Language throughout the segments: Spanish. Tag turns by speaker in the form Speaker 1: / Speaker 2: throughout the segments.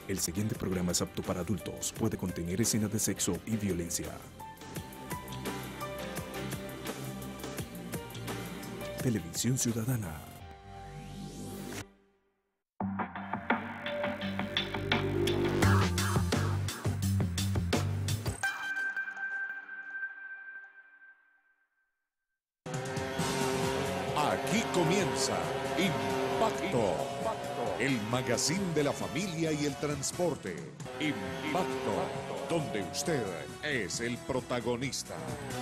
Speaker 1: El siguiente programa es apto para adultos. Puede contener escenas de sexo y violencia. Televisión Ciudadana.
Speaker 2: Aquí comienza Impacto, el magazine de la familia y el transporte. Impacto, donde usted es el protagonista.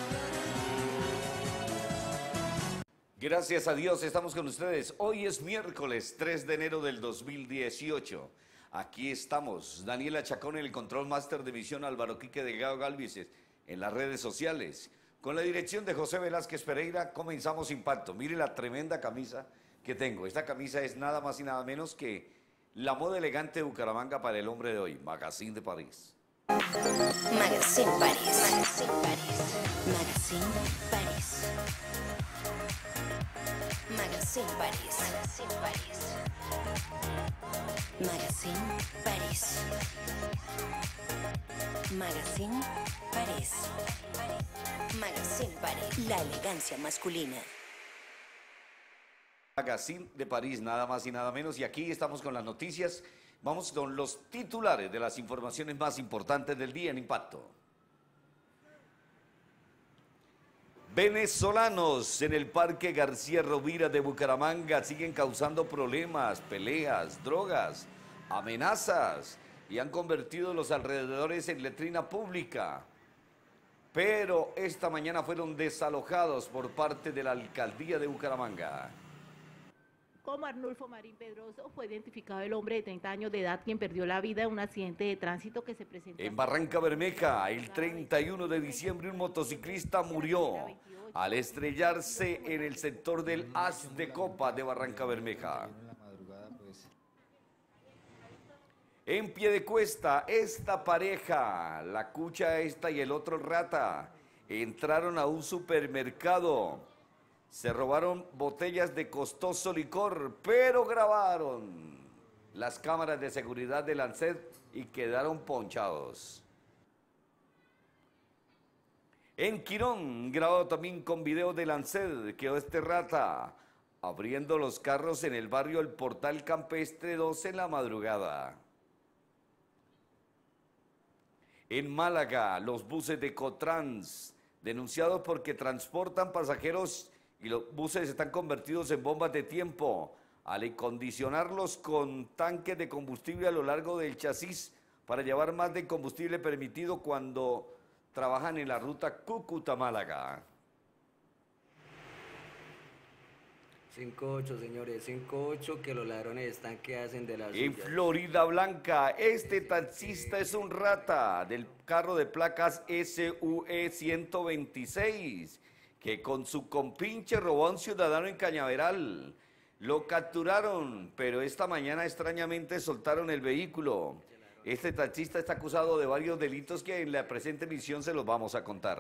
Speaker 3: Gracias a Dios, estamos con ustedes. Hoy es miércoles 3 de enero del 2018. Aquí estamos, Daniela Chacón en el Control Master de Visión, Álvaro Quique Delgado Galvices en las redes sociales. Con la dirección de José Velázquez Pereira, comenzamos Impacto. Mire la tremenda camisa que tengo. Esta camisa es nada más y nada menos que la moda elegante de Bucaramanga para el hombre de hoy, Magazine de París.
Speaker 4: Magazine París. Magazine París. Magazine París. Magazine París. Magazine París. Magazine París. Magazine París. Magazine París. La elegancia masculina.
Speaker 3: Magazine de París, nada más y nada menos. Y aquí estamos con las noticias. Vamos con los titulares de las informaciones más importantes del día en Impacto. Venezolanos en el Parque García Rovira de Bucaramanga siguen causando problemas, peleas, drogas, amenazas y han convertido los alrededores en letrina pública. Pero esta mañana fueron desalojados por parte de la alcaldía de Bucaramanga.
Speaker 5: Como Arnulfo Marín Pedroso, fue identificado el hombre de 30 años de edad quien perdió la vida en un accidente de tránsito que se presentó
Speaker 3: En Barranca Bermeja, el 31 de diciembre, un motociclista murió al estrellarse en el sector del As de Copa de Barranca Bermeja. En Piedecuesta, esta pareja, la cucha esta y el otro rata, entraron a un supermercado. Se robaron botellas de costoso licor, pero grabaron las cámaras de seguridad de Lancet y quedaron ponchados. En Quirón, grabado también con video de Lancet, quedó este rata abriendo los carros en el barrio El Portal Campestre 2 en la madrugada. En Málaga, los buses de Cotrans, denunciados porque transportan pasajeros y los buses están convertidos en bombas de tiempo al acondicionarlos con tanques de combustible a lo largo del chasis para llevar más del combustible permitido cuando trabajan en la ruta Cúcuta-Málaga.
Speaker 6: 5-8, señores, 5-8, que los ladrones están que hacen de las
Speaker 3: En
Speaker 6: suyas.
Speaker 3: Florida Blanca, este taxista es un rata del carro de placas SUE 126, que con su compinche robó a un ciudadano en Cañaveral. Lo capturaron, pero esta mañana extrañamente soltaron el vehículo. Este taxista está acusado de varios delitos que en la presente emisión se los vamos a contar.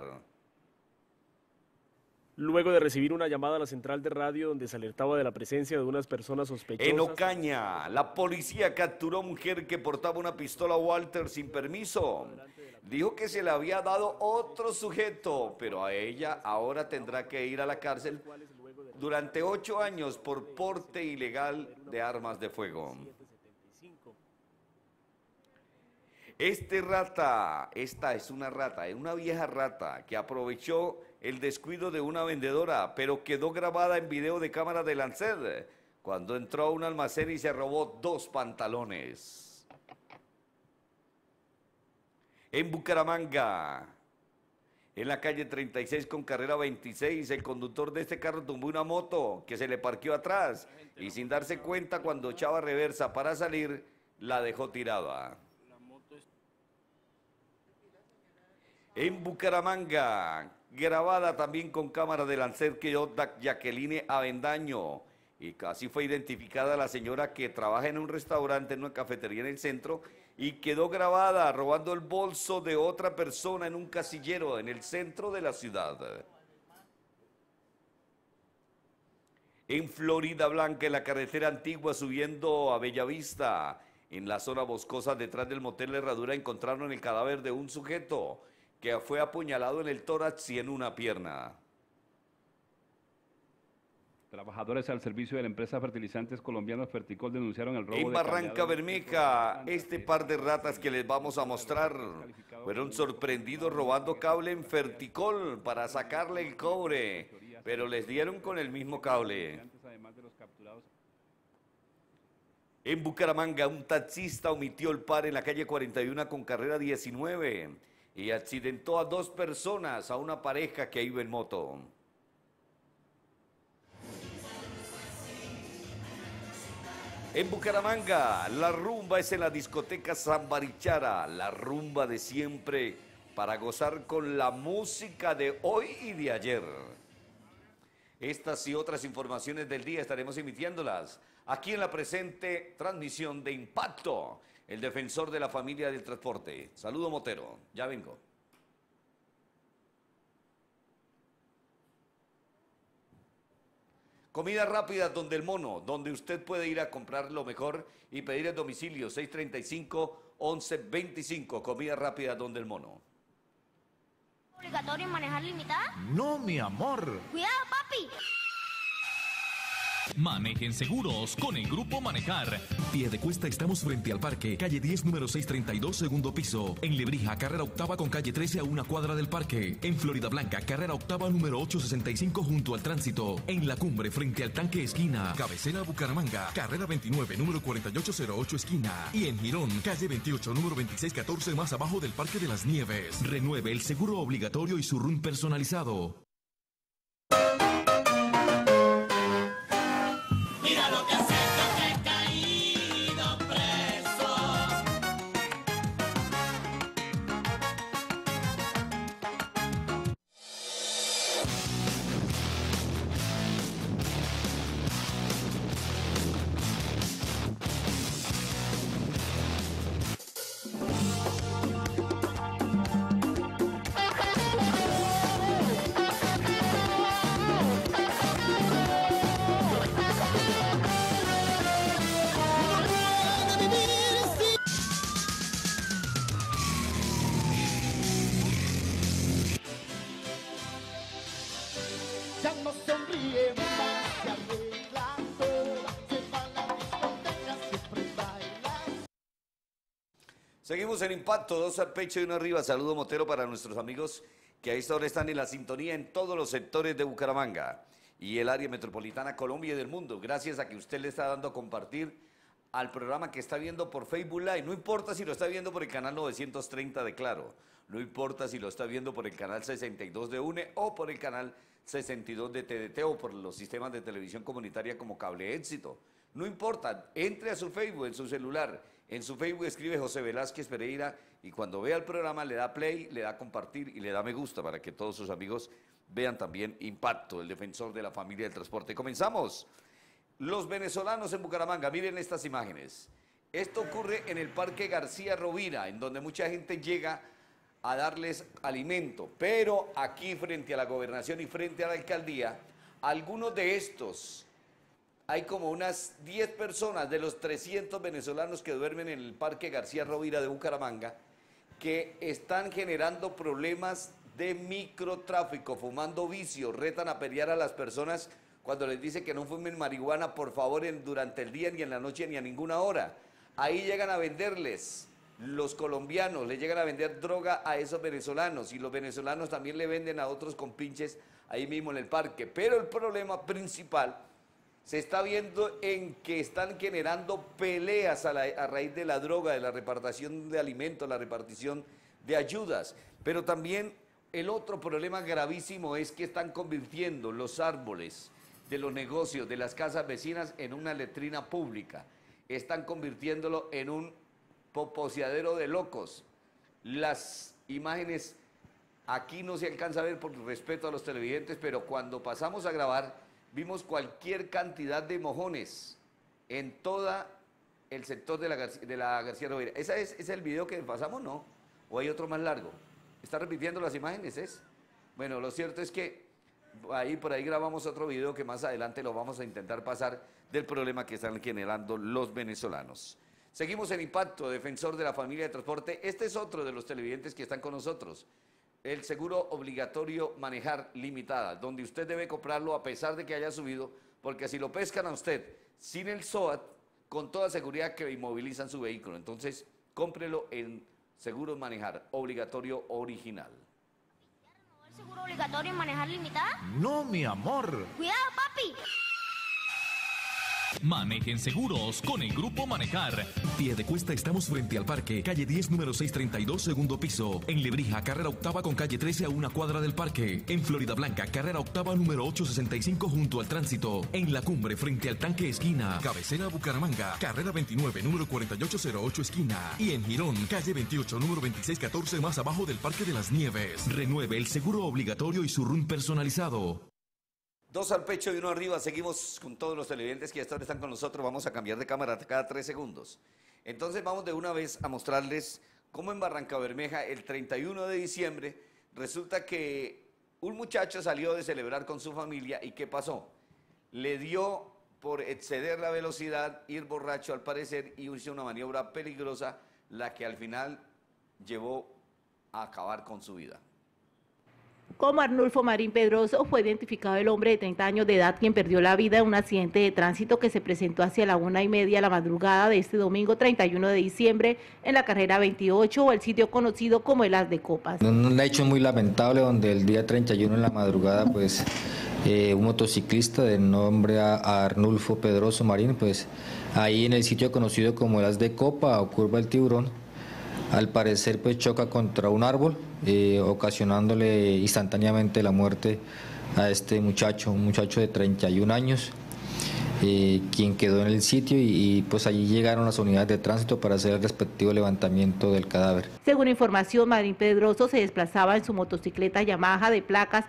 Speaker 7: Luego de recibir una llamada a la central de radio donde se alertaba de la presencia de unas personas sospechosas.
Speaker 3: En Ocaña, la policía capturó a mujer que portaba una pistola Walter sin permiso. Dijo que se le había dado otro sujeto, pero a ella ahora tendrá que ir a la cárcel durante 8 años por porte ilegal de armas de fuego. Esta es una rata, es una vieja rata que aprovechó el descuido de una vendedora, pero quedó grabada en video de cámara de Lancet cuando entró a un almacén y se robó 2 pantalones. En Bucaramanga, en la calle 36 con carrera 26, el conductor de este carro tumbó una moto que se le parqueó atrás y sin darse cuenta cuando echaba reversa para salir, la dejó tirada. En Bucaramanga, grabada también con cámara de Lancet, quedó Jacqueline Avendaño. Y así fue identificada la señora que trabaja en un restaurante, en una cafetería en el centro, y quedó grabada robando el bolso de otra persona en un casillero en el centro de la ciudad. En Florida Blanca, en la carretera antigua subiendo a Bellavista, En la zona boscosa detrás del motel La Herradura encontraron el cadáver de un sujeto que fue apuñalado en el tórax y en una pierna.
Speaker 8: Trabajadores al servicio de la empresa Fertilizantes Colombianos Ferticol denunciaron el robo
Speaker 3: En
Speaker 8: de
Speaker 3: Barranca
Speaker 8: cableados
Speaker 3: Bermeja, este par de ratas que les vamos a mostrar fueron sorprendidos robando cable en Ferticol para sacarle el cobre, pero les dieron con el mismo cable.
Speaker 8: además de los capturados.
Speaker 3: En Bucaramanga, un taxista omitió el par en la calle 41 con carrera 19 y accidentó a 2 personas, a una pareja que iba en moto. En Bucaramanga, la rumba es en la discoteca San Barichara, la rumba de siempre para gozar con la música de hoy y de ayer. Estas y otras informaciones del día estaremos emitiéndolas aquí en la presente transmisión de Impacto, el defensor de la familia del transporte. Saludo Motero, ya vengo. Comida rápida donde el mono, donde usted puede ir a comprar lo mejor y pedir el domicilio 635-1125. Comida rápida donde el mono.
Speaker 9: ¿Obligatorio manejar limitada?
Speaker 10: No, mi amor.
Speaker 9: ¡Cuidado, papi!
Speaker 10: Manejen seguros con el Grupo Manejar. Piedecuesta, estamos frente al parque, calle 10, número 632, segundo piso. En Lebrija, carrera octava con calle 13 a una cuadra del parque. En Florida Blanca, carrera octava, número 865 junto al tránsito. En La Cumbre, frente al tanque esquina. Cabecera Bucaramanga, carrera 29, número 4808 esquina. Y en Girón, calle 28, número 2614 más abajo del Parque de las Nieves. Renueve el seguro obligatorio y su RUN personalizado.
Speaker 11: Mira lo que has hecho, que he caído preso.
Speaker 12: Ya no sonríe más, se arregla toda, se va a la discoteca, siempre baila.
Speaker 3: Seguimos en Impacto, 2 al pecho y 1 arriba. Saludo Motero para nuestros amigos que a esta hora están en la sintonía en todos los sectores de Bucaramanga y el área metropolitana, Colombia y del mundo. Gracias a que usted le está dando a compartir al programa que está viendo por Facebook Live. No importa si lo está viendo por el canal 930 de Claro, no importa si lo está viendo por el canal 62 de UNE o por el canal 62 de TDT o por los sistemas de televisión comunitaria como Cable Éxito. No importa, entre a su Facebook en su celular. En su Facebook escribe José Velázquez Pereira y cuando vea el programa le da play, le da compartir y le da me gusta para que todos sus amigos vean también Impacto, el defensor de la familia del transporte. Comenzamos. Los venezolanos en Bucaramanga, miren estas imágenes. Esto ocurre en el Parque García Rovira, en donde mucha gente llega a darles alimento, pero aquí frente a la gobernación y frente a la alcaldía, algunos de estos, hay como unas 10 personas de los 300 venezolanos que duermen en el Parque García Rovira de Bucaramanga, que están generando problemas de microtráfico, fumando vicio, retan a pelear a las personas cuando les dice que no fumen marihuana, por favor, durante el día, ni en la noche, ni a ninguna hora. Ahí llegan a venderles. Los colombianos le llegan a vender droga a esos venezolanos y los venezolanos también le venden a otros compinches ahí mismo en el parque. Pero el problema principal se está viendo en que están generando peleas a raíz de la droga, de la repartición de alimentos, la repartición de ayudas. Pero también el otro problema gravísimo es que están convirtiendo los árboles de los negocios, de las casas vecinas en una letrina pública. Están convirtiéndolo en un poposeadero de locos. Las imágenes aquí no se alcanza a ver por respeto a los televidentes, pero cuando pasamos a grabar vimos cualquier cantidad de mojones en todo el sector de la García Rovira. ¿Ese es el video que pasamos, no? ¿O hay otro más largo? ¿Está repitiendo las imágenes? ¿Es? Bueno, lo cierto es que por ahí grabamos otro video que más adelante lo vamos a intentar pasar del problema que están generando los venezolanos. Seguimos en Impacto, defensor de la familia de transporte. Este es otro de los televidentes que están con nosotros. El seguro obligatorio manejar limitada, donde usted debe comprarlo a pesar de que haya subido, porque si lo pescan a usted sin el SOAT, con toda seguridad que inmovilizan su vehículo. Entonces, cómprelo en Seguros Manejar, obligatorio original.
Speaker 9: ¿El seguro obligatorio en manejar limitada?
Speaker 10: No, mi amor.
Speaker 9: ¡Cuidado, papi!
Speaker 10: Manejen seguros con el Grupo Manejar. Piedecuesta estamos frente al parque, calle 10, número 632, segundo piso. En Lebrija, carrera octava con calle 13 a una cuadra del parque. En Florida Blanca, carrera octava número 865 junto al tránsito. En La Cumbre, frente al tanque esquina. Cabecera Bucaramanga, carrera 29, número 4808 esquina. Y en Girón, calle 28, número 2614 más abajo del Parque de las Nieves. Renueve el seguro obligatorio y su RUN personalizado.
Speaker 3: 2 al pecho y 1 arriba. Seguimos con todos los televidentes que hasta ahora están con nosotros. Vamos a cambiar de cámara cada 3 segundos. Entonces vamos de una vez a mostrarles cómo en Barrancabermeja el 31 de diciembre resulta que un muchacho salió de celebrar con su familia y ¿qué pasó? Le dio por exceder la velocidad, ir borracho al parecer y hizo una maniobra peligrosa, la que al final llevó a acabar con su vida.
Speaker 5: Como Arnulfo Marín Pedroso fue identificado el hombre de 30 años de edad quien perdió la vida en un accidente de tránsito que se presentó hacia la 1:30 de la madrugada de este domingo 31 de diciembre en la carrera 28 o el sitio conocido como el As de Copas.
Speaker 13: Un hecho muy lamentable donde el día 31 en la madrugada pues un motociclista de nombre Arnulfo Pedroso Marín pues ahí en el sitio conocido como el As de Copa o Curva del Tiburón al parecer pues choca contra un árbol, ocasionándole instantáneamente la muerte a este muchacho, un muchacho de 31 años, quien quedó en el sitio y pues allí llegaron las unidades de tránsito para hacer el respectivo levantamiento del cadáver.
Speaker 5: Según información, Marín Pedroso se desplazaba en su motocicleta Yamaha de placas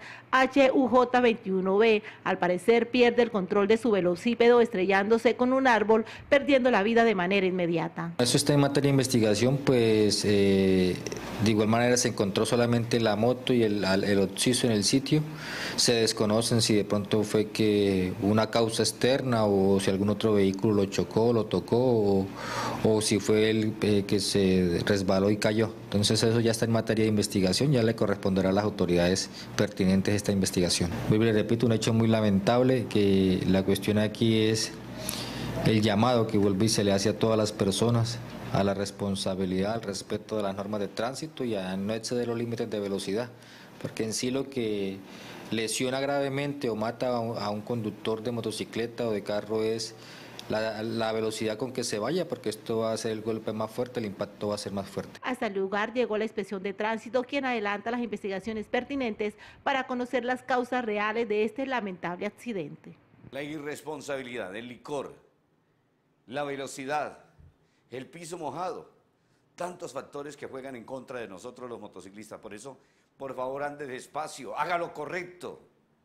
Speaker 5: HUJ21B. Al parecer pierde el control de su velocípedo estrellándose con un árbol, perdiendo la vida de manera inmediata.
Speaker 13: Eso está en materia de investigación, pues de igual manera se encontró solamente la moto y el occiso en el sitio. Se desconocen si de pronto fue que una causa externa o si algún otro vehículo lo chocó, lo tocó o si fue él que se resbaló y cayó. Entonces eso ya está en materia de investigación, ya le corresponderá a las autoridades pertinentes esta investigación. Le repito, un hecho muy lamentable, que la cuestión aquí es el llamado que vuelve y se le hace a todas las personas a la responsabilidad, al respeto de las normas de tránsito y a no exceder los límites de velocidad, porque en sí lo que lesiona gravemente o mata a un conductor de motocicleta o de carro es la velocidad con que se vaya, porque esto va a ser el golpe más fuerte, el impacto va a ser más fuerte.
Speaker 5: Hasta el lugar llegó la inspección de tránsito, quien adelanta las investigaciones pertinentes para conocer las causas reales de este lamentable accidente.
Speaker 3: La irresponsabilidad, el licor, la velocidad, el piso mojado, tantos factores que juegan en contra de nosotros los motociclistas. Por eso, por favor, ande despacio, haga lo correcto.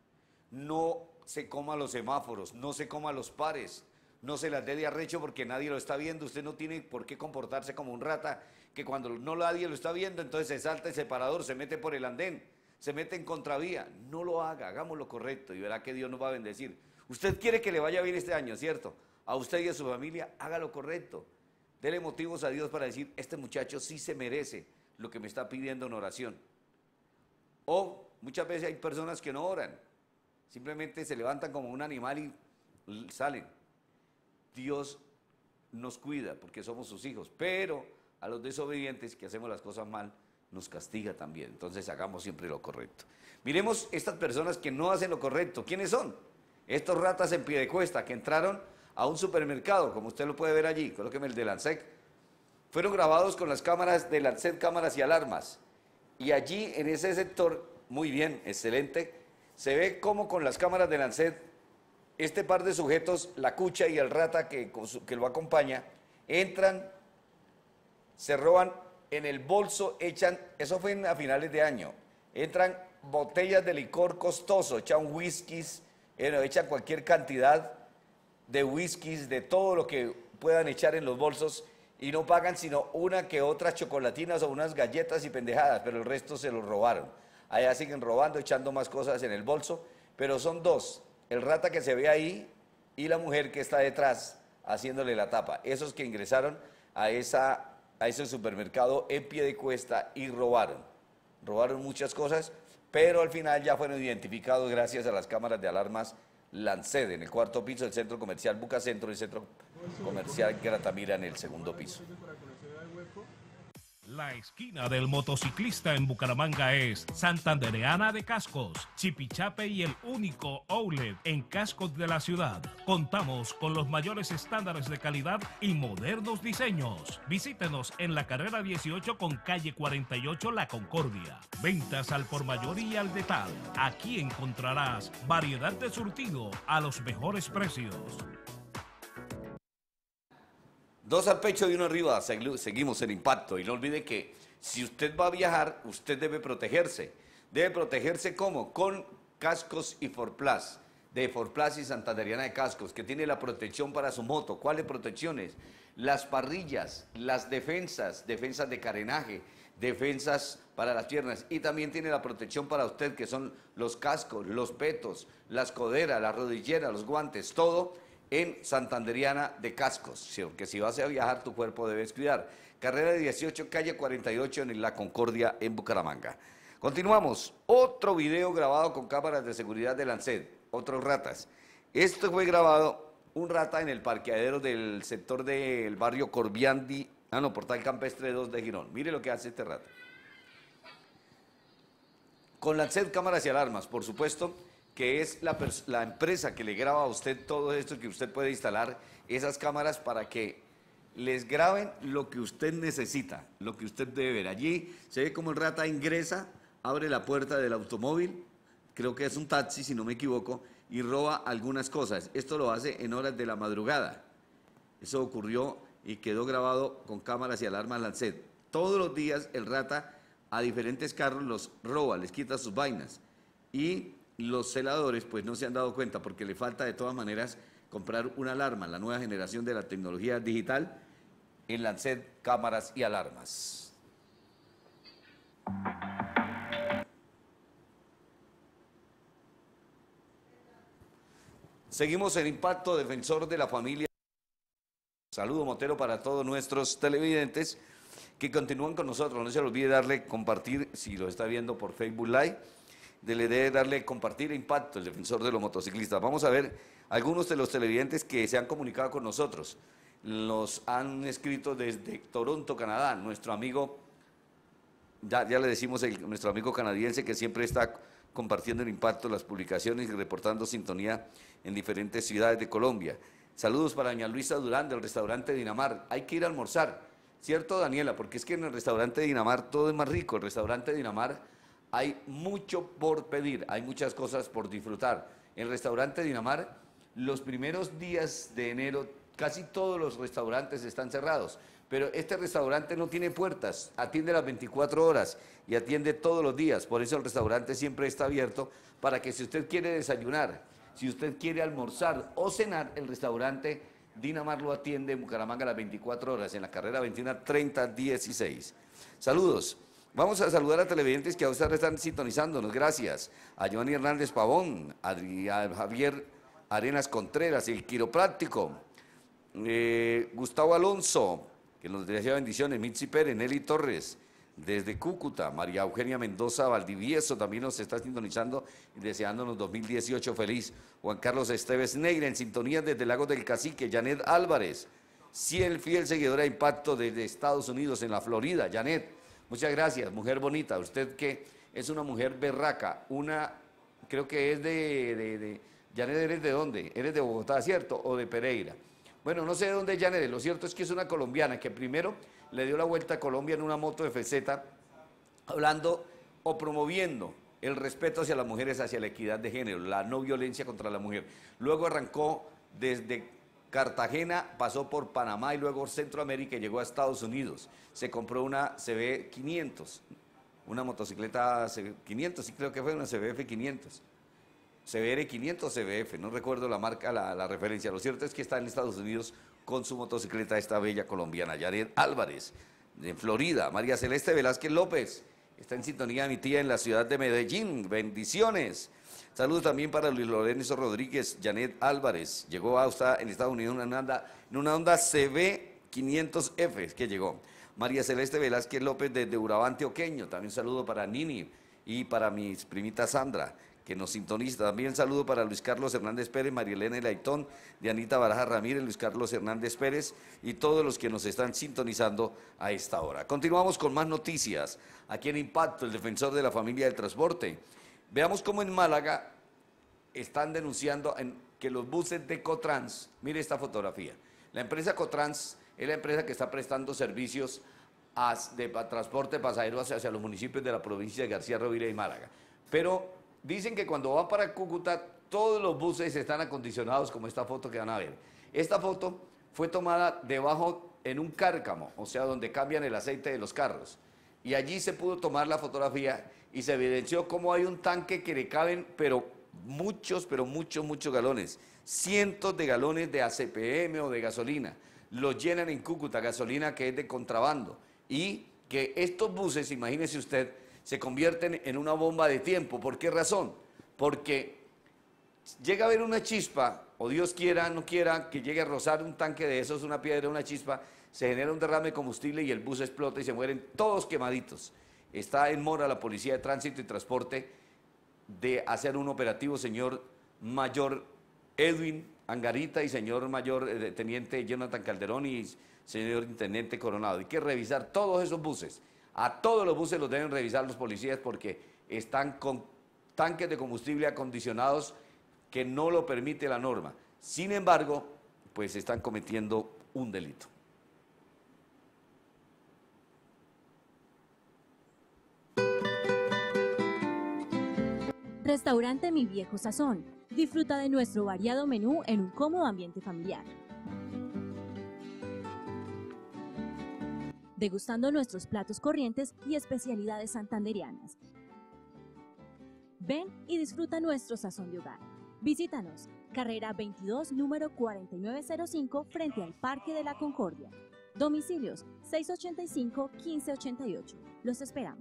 Speaker 3: No se coma los semáforos, no se coma los pares, no se las dé de arrecho porque nadie lo está viendo. Usted no tiene por qué comportarse como un rata, que cuando no nadie lo está viendo, entonces se salta el separador, se mete por el andén, se mete en contravía. No lo haga, hagamos lo correcto y verá que Dios nos va a bendecir. Usted quiere que le vaya bien este año, ¿cierto? A usted y a su familia, haga lo correcto. Dele motivos a Dios para decir, este muchacho sí se merece lo que me está pidiendo en oración. O muchas veces hay personas que no oran, simplemente se levantan como un animal y salen. Dios nos cuida porque somos sus hijos, pero a los desobedientes que hacemos las cosas mal, nos castiga también. Entonces hagamos siempre lo correcto. Miremos estas personas que no hacen lo correcto. ¿Quiénes son? Estos ratas en Piedecuesta que entraron a un supermercado, como usted lo puede ver allí, colóqueme el de Lancet. Fueron grabados con las cámaras de Lancet, cámaras y alarmas. Y allí, en ese sector, muy bien, excelente, se ve cómo con las cámaras de Lancet, este par de sujetos, la cucha y el rata que lo acompaña, entran, se roban en el bolso, echan, eso fue a finales de año, entran botellas de licor costoso, echan whiskies, echan cualquier cantidad de whiskies, de todo lo que puedan echar en los bolsos y no pagan sino una que otras chocolatinas o unas galletas y pendejadas, pero el resto se los robaron. Allá siguen robando, echando más cosas en el bolso, pero son dos, el rata que se ve ahí y la mujer que está detrás haciéndole la tapa. Esos que ingresaron a ese supermercado en Piedecuesta y robaron muchas cosas, pero al final ya fueron identificados gracias a las cámaras de alarmas Lanced en el cuarto piso del centro comercial Bucacentro y el centro comercial Gratamira en el segundo piso.
Speaker 14: La esquina del motociclista en Bucaramanga es Santandereana de Cascos, Chipichape y el único outlet en cascos de la ciudad. Contamos con los mayores estándares de calidad y modernos diseños. Visítenos en la carrera 18 con calle 48 La Concordia. Ventas al por mayor y al detal. Aquí encontrarás variedad de surtido a los mejores precios.
Speaker 3: 2 al pecho y 1 arriba, seguimos en Impacto. Y no olvide que si usted va a viajar, usted debe protegerse. ¿Debe protegerse cómo? Con Cascos y Forplas, de Forplas y Santandereana de Cascos, que tiene la protección para su moto. ¿Cuáles protecciones? Las parrillas, las defensas de carenaje, defensas para las piernas. Y también tiene la protección para usted, que son los cascos, los petos, las coderas, las rodilleras, los guantes, todo en Santandereana de Cascos, que si vas a viajar tu cuerpo debes cuidar. Carrera 18, calle 48 en La Concordia en Bucaramanga. Continuamos, otro video grabado con cámaras de seguridad de Lanced, otros ratas. Esto fue grabado, un rata en el parqueadero del sector del barrio Corbiandi, Portal Campestre 2 de Girón. Mire lo que hace este rata. Con Lanced cámaras y alarmas, por supuesto, que es la empresa que le graba a usted todo esto, que usted puede instalar esas cámaras para que les graben lo que usted necesita, lo que usted debe ver. Allí se ve como el rata ingresa, abre la puerta del automóvil, creo que es un taxi si no me equivoco, y roba algunas cosas. Esto lo hace en horas de la madrugada. Eso ocurrió y quedó grabado con cámaras y alarmas Lanced. Todos los días el rata a diferentes carros los roba, les quita sus vainas. Y los celadores pues no se han dado cuenta porque le falta de todas maneras comprar una alarma, la nueva generación de la tecnología digital en Lanced cámaras y alarmas. Seguimos en Impacto, defensor de la familia. Saludo motero para todos nuestros televidentes que continúan con nosotros. No se le olvide darle compartir si lo está viendo por Facebook Live. Debe darle compartir Impacto, el defensor de los motociclistas. Vamos a ver algunos de los televidentes que se han comunicado con nosotros. Los han escrito desde Toronto, Canadá. Nuestro amigo, ya le decimos, nuestro amigo canadiense que siempre está compartiendo el Impacto, las publicaciones y reportando sintonía en diferentes ciudades de Colombia. Saludos para doña Luisa Durán del restaurante Dinamar. Hay que ir a almorzar, ¿cierto, Daniela? Porque es que en el restaurante Dinamar todo es más rico. El restaurante Dinamar hay mucho por pedir, hay muchas cosas por disfrutar. En el restaurante Dinamar, los primeros días de enero, casi todos los restaurantes están cerrados, pero este restaurante no tiene puertas, atiende las 24 horas y atiende todos los días. Por eso el restaurante siempre está abierto para que si usted quiere desayunar, si usted quiere almorzar o cenar, el restaurante Dinamar lo atiende en Bucaramanga a las 24 horas, en la carrera 21-30-16. Saludos. Vamos a saludar a televidentes que a ustedes están sintonizándonos. Gracias a Giovanni Hernández Pavón, a Javier Arenas Contreras, el quiropráctico, Gustavo Alonso, que nos desea bendiciones, Mitzi Pérez, Nelly Torres, desde Cúcuta, María Eugenia Mendoza Valdivieso también nos está sintonizando y deseándonos 2018 feliz. Juan Carlos Esteves Negra en sintonía desde Lagos del Cacique, Janet Álvarez, fiel seguidora de Impacto desde Estados Unidos, en la Florida. Janet, muchas gracias, mujer bonita, usted que es una mujer berraca, creo que es Janet, ¿eres de dónde? Eres de Bogotá, ¿cierto? O de Pereira. Bueno, no sé de dónde es Janet, lo cierto es que es una colombiana que primero le dio la vuelta a Colombia en una moto de FZ, hablando o promoviendo el respeto hacia las mujeres, hacia la equidad de género, la no violencia contra la mujer. Luego arrancó desde Cartagena, pasó por Panamá y luego Centroamérica y llegó a Estados Unidos. Se compró una CB 500, una motocicleta CB 500, sí creo que fue una CBF 500. CBR 500 CBF, no recuerdo la marca, la referencia. Lo cierto es que está en Estados Unidos con su motocicleta, esta bella colombiana. Jared Álvarez, de Florida. María Celeste Velázquez López, está en sintonía de mi tía en la ciudad de Medellín. Bendiciones. Saludos también para Luis Lorenzo Rodríguez, Janet Álvarez. Llegó en Estados Unidos en una Honda CB 500F es que llegó. María Celeste Velázquez López desde Urabá, Antioqueño. También saludo para Nini y para mis primitas Sandra, que nos sintoniza. También saludo para Luis Carlos Hernández Pérez, María Elena Elaitón, Dianita Baraja Ramírez, Luis Carlos Hernández Pérez y todos los que nos están sintonizando a esta hora. Continuamos con más noticias. Aquí en Impacto, el defensor de la familia del transporte. Veamos cómo en Málaga están denunciando que los buses de Cotrans, mire esta fotografía, la empresa Cotrans es la empresa que está prestando servicios de transporte de pasajeros hacia los municipios de la provincia de García Rovira y Málaga. Pero dicen que cuando van para Cúcuta, todos los buses están acondicionados como esta foto que van a ver. Esta foto fue tomada debajo en un cárcamo, o sea, donde cambian el aceite de los carros. Y allí se pudo tomar la fotografía y se evidenció cómo hay un tanque que le caben, pero muchos galones, cientos de galones de ACPM o de gasolina. Los llenan en Cúcuta, gasolina que es de contrabando. Y que estos buses, imagínese usted, se convierten en una bomba de tiempo. ¿Por qué razón? Porque llega a haber una chispa, o Dios quiera, no quiera, que llegue a rozar un tanque de esos, una piedra, una chispa, se genera un derrame de combustible y el bus explota y se mueren todos quemaditos. Está en mora la Policía de Tránsito y Transporte de hacer un operativo, señor mayor Edwin Angarita y señor mayor teniente Jonathan Calderón y señor intendente Coronado. Hay que revisar todos esos buses. A todos los buses los deben revisar los policías porque están con tanques de combustible acondicionados que no lo permite la norma. Sin embargo, pues están cometiendo un delito.
Speaker 15: Restaurante Mi Viejo Sazón. Disfruta de nuestro variado menú en un cómodo ambiente familiar. Degustando nuestros platos corrientes y especialidades santandereanas. Ven y disfruta nuestro sazón de hogar. Visítanos, carrera 22, número 4905, frente al Parque de la Concordia. Domicilios 685-1588. Los esperamos.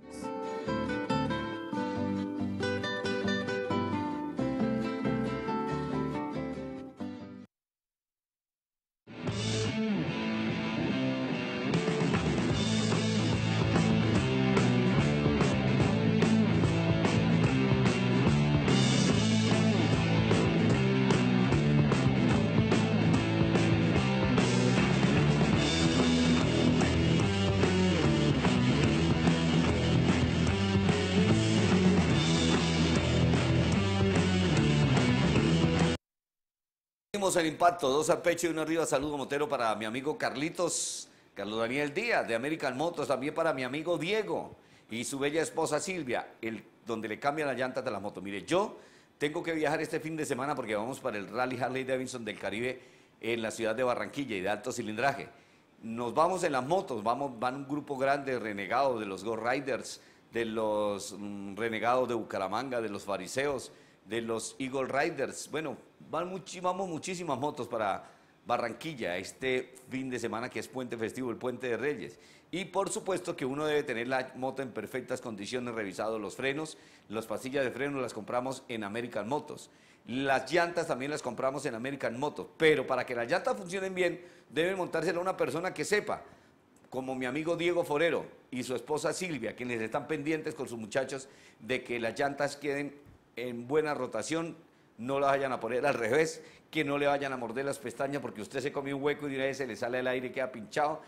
Speaker 3: El impacto, 2 al pecho y 1 arriba. Saludo motero para mi amigo Carlos Daniel Díaz de American Motors, también para mi amigo Diego y su bella esposa Silvia, donde le cambian las llantas de la moto. Mire, yo tengo que viajar este fin de semana porque vamos para el Rally Harley Davidson del Caribe en la ciudad de Barranquilla y de alto cilindraje. Nos vamos en las motos, van un grupo grande de renegados, de los Go Riders, de los renegados de Bucaramanga, de los fariseos, de los Eagle Riders. Bueno, vamos muchísimas motos para Barranquilla este fin de semana que es puente festivo, el Puente de Reyes. Y por supuesto que uno debe tener la moto en perfectas condiciones, revisados los frenos, las pastillas de freno las compramos en American Motors. Las llantas también las compramos en American Motors, pero para que las llantas funcionen bien, debe montársela una persona que sepa, como mi amigo Diego Forero y su esposa Silvia, quienes están pendientes con sus muchachos de que las llantas queden en buena rotación, no las vayan a poner al revés, que no le vayan a morder las pestañas porque usted se come un hueco y de una vez se le sale el aire y queda pinchado.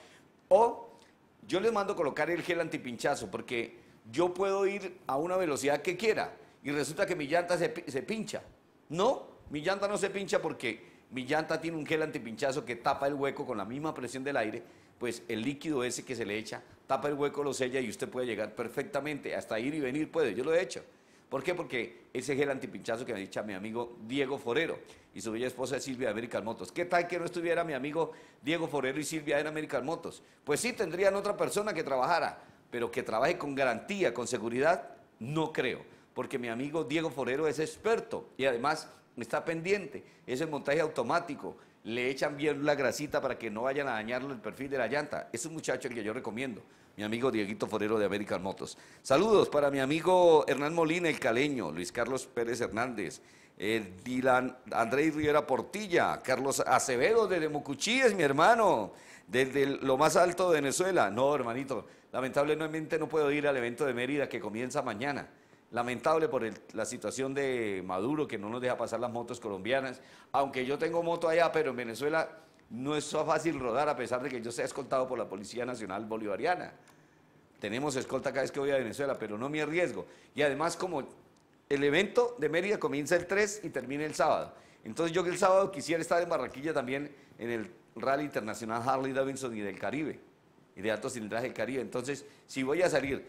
Speaker 3: O yo les mando colocar el gel antipinchazo porque yo puedo ir a una velocidad que quiera y resulta que mi llanta se pincha. No, mi llanta no se pincha porque mi llanta tiene un gel antipinchazo que tapa el hueco con la misma presión del aire, pues el líquido ese que se le echa tapa el hueco, lo sella y usted puede llegar perfectamente, hasta ir y venir puede, yo lo he hecho. ¿Por qué? Porque ese gel antipinchazo que me ha dicho mi amigo Diego Forero y su bella esposa Silvia de American Motors. ¿Qué tal que no estuviera mi amigo Diego Forero y Silvia en American Motors? Pues sí, tendrían otra persona que trabajara, pero que trabaje con garantía, con seguridad, no creo. Porque mi amigo Diego Forero es experto y además está pendiente. Es el montaje automático. Le echan bien la grasita para que no vayan a dañarle el perfil de la llanta. Es un muchacho el que yo recomiendo. Mi amigo Dieguito Forero de American Motors. Saludos para mi amigo Hernán Molina, el caleño, Luis Carlos Pérez Hernández, Dylan Andrés Rivera Portilla, Carlos Acevedo desde Mucuchíes, mi hermano, desde lo más alto de Venezuela. No, hermanito, lamentablemente no puedo ir al evento de Mérida que comienza mañana. Lamentable por la situación de Maduro, que no nos deja pasar las motos colombianas. Aunque yo tengo moto allá, pero en Venezuela no es fácil rodar, a pesar de que yo sea escoltado por la Policía Nacional Bolivariana. Tenemos escolta cada vez que voy a Venezuela, pero no me arriesgo. Y además, como el evento de Mérida comienza el 3 y termina el sábado. Entonces yo que el sábado quisiera estar en Barranquilla también en el Rally Internacional Harley Davidson y del Caribe, y de alto cilindraje del Caribe. Entonces, si voy a salir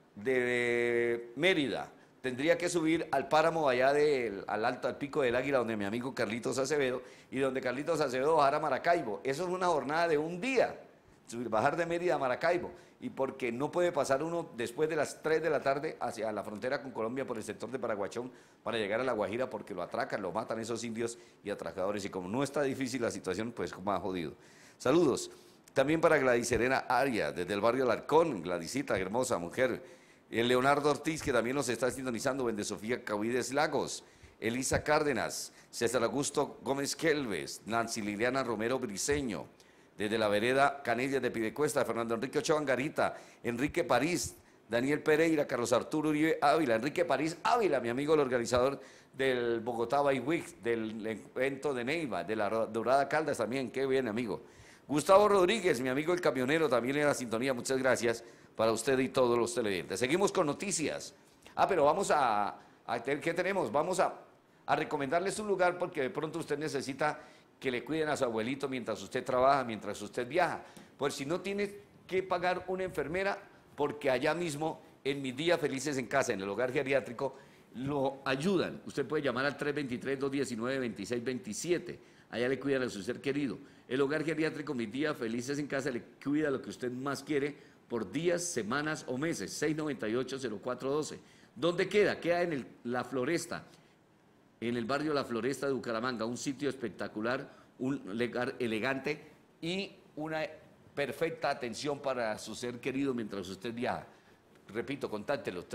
Speaker 3: de Mérida, tendría que subir al páramo allá al alto, al Pico del Águila, donde mi amigo Carlitos Acevedo, y donde Carlitos Acevedo bajar a Maracaibo. Eso es una jornada de un día, bajar de Mérida a Maracaibo, y porque no puede pasar uno después de las 3 de la tarde hacia la frontera con Colombia por el sector de Paraguachón para llegar a La Guajira, porque lo atracan, lo matan esos indios y atracadores, y como no está difícil la situación, pues más jodido. Saludos. También para Gladys Serena Arias, desde el barrio Alarcón, Gladysita, hermosa mujer. El Leonardo Ortiz, que también nos está sintonizando, desde Sofía Cabides Lagos. Elisa Cárdenas, César Augusto Gómez Kelves, Nancy Liliana Romero Briceño, desde la vereda Canellas de Pidecuesta, Fernando Enrique Ochoa Angarita, Enrique París, Daniel Pereira, Carlos Arturo Uribe Ávila, Enrique París Ávila, mi amigo el organizador del Bogotá Bike Week, del evento de Neiva, de la Dorada Caldas también, qué bien amigo. Gustavo Rodríguez, mi amigo el camionero, también en la sintonía, muchas gracias para usted y todos los televidentes. Seguimos con noticias. Pero vamos ¿qué tenemos? Vamos a recomendarles un lugar, porque de pronto usted necesita que le cuiden a su abuelito mientras usted trabaja, mientras usted viaja. Pues si no tiene que pagar una enfermera, porque allá mismo, en Mis Días Felices en Casa, en el hogar geriátrico, lo ayudan. Usted puede llamar al 323-219-2627. Allá le cuidan a su ser querido. El hogar geriátrico Mis Días Felices en Casa le cuida lo que usted más quiere por días, semanas o meses. 698-0412. ¿Dónde queda? Queda en La Floresta, en el barrio La Floresta de Bucaramanga, un sitio espectacular, un lugar elegante y una perfecta atención para su ser querido mientras usted viaja. Repito, contáctelos,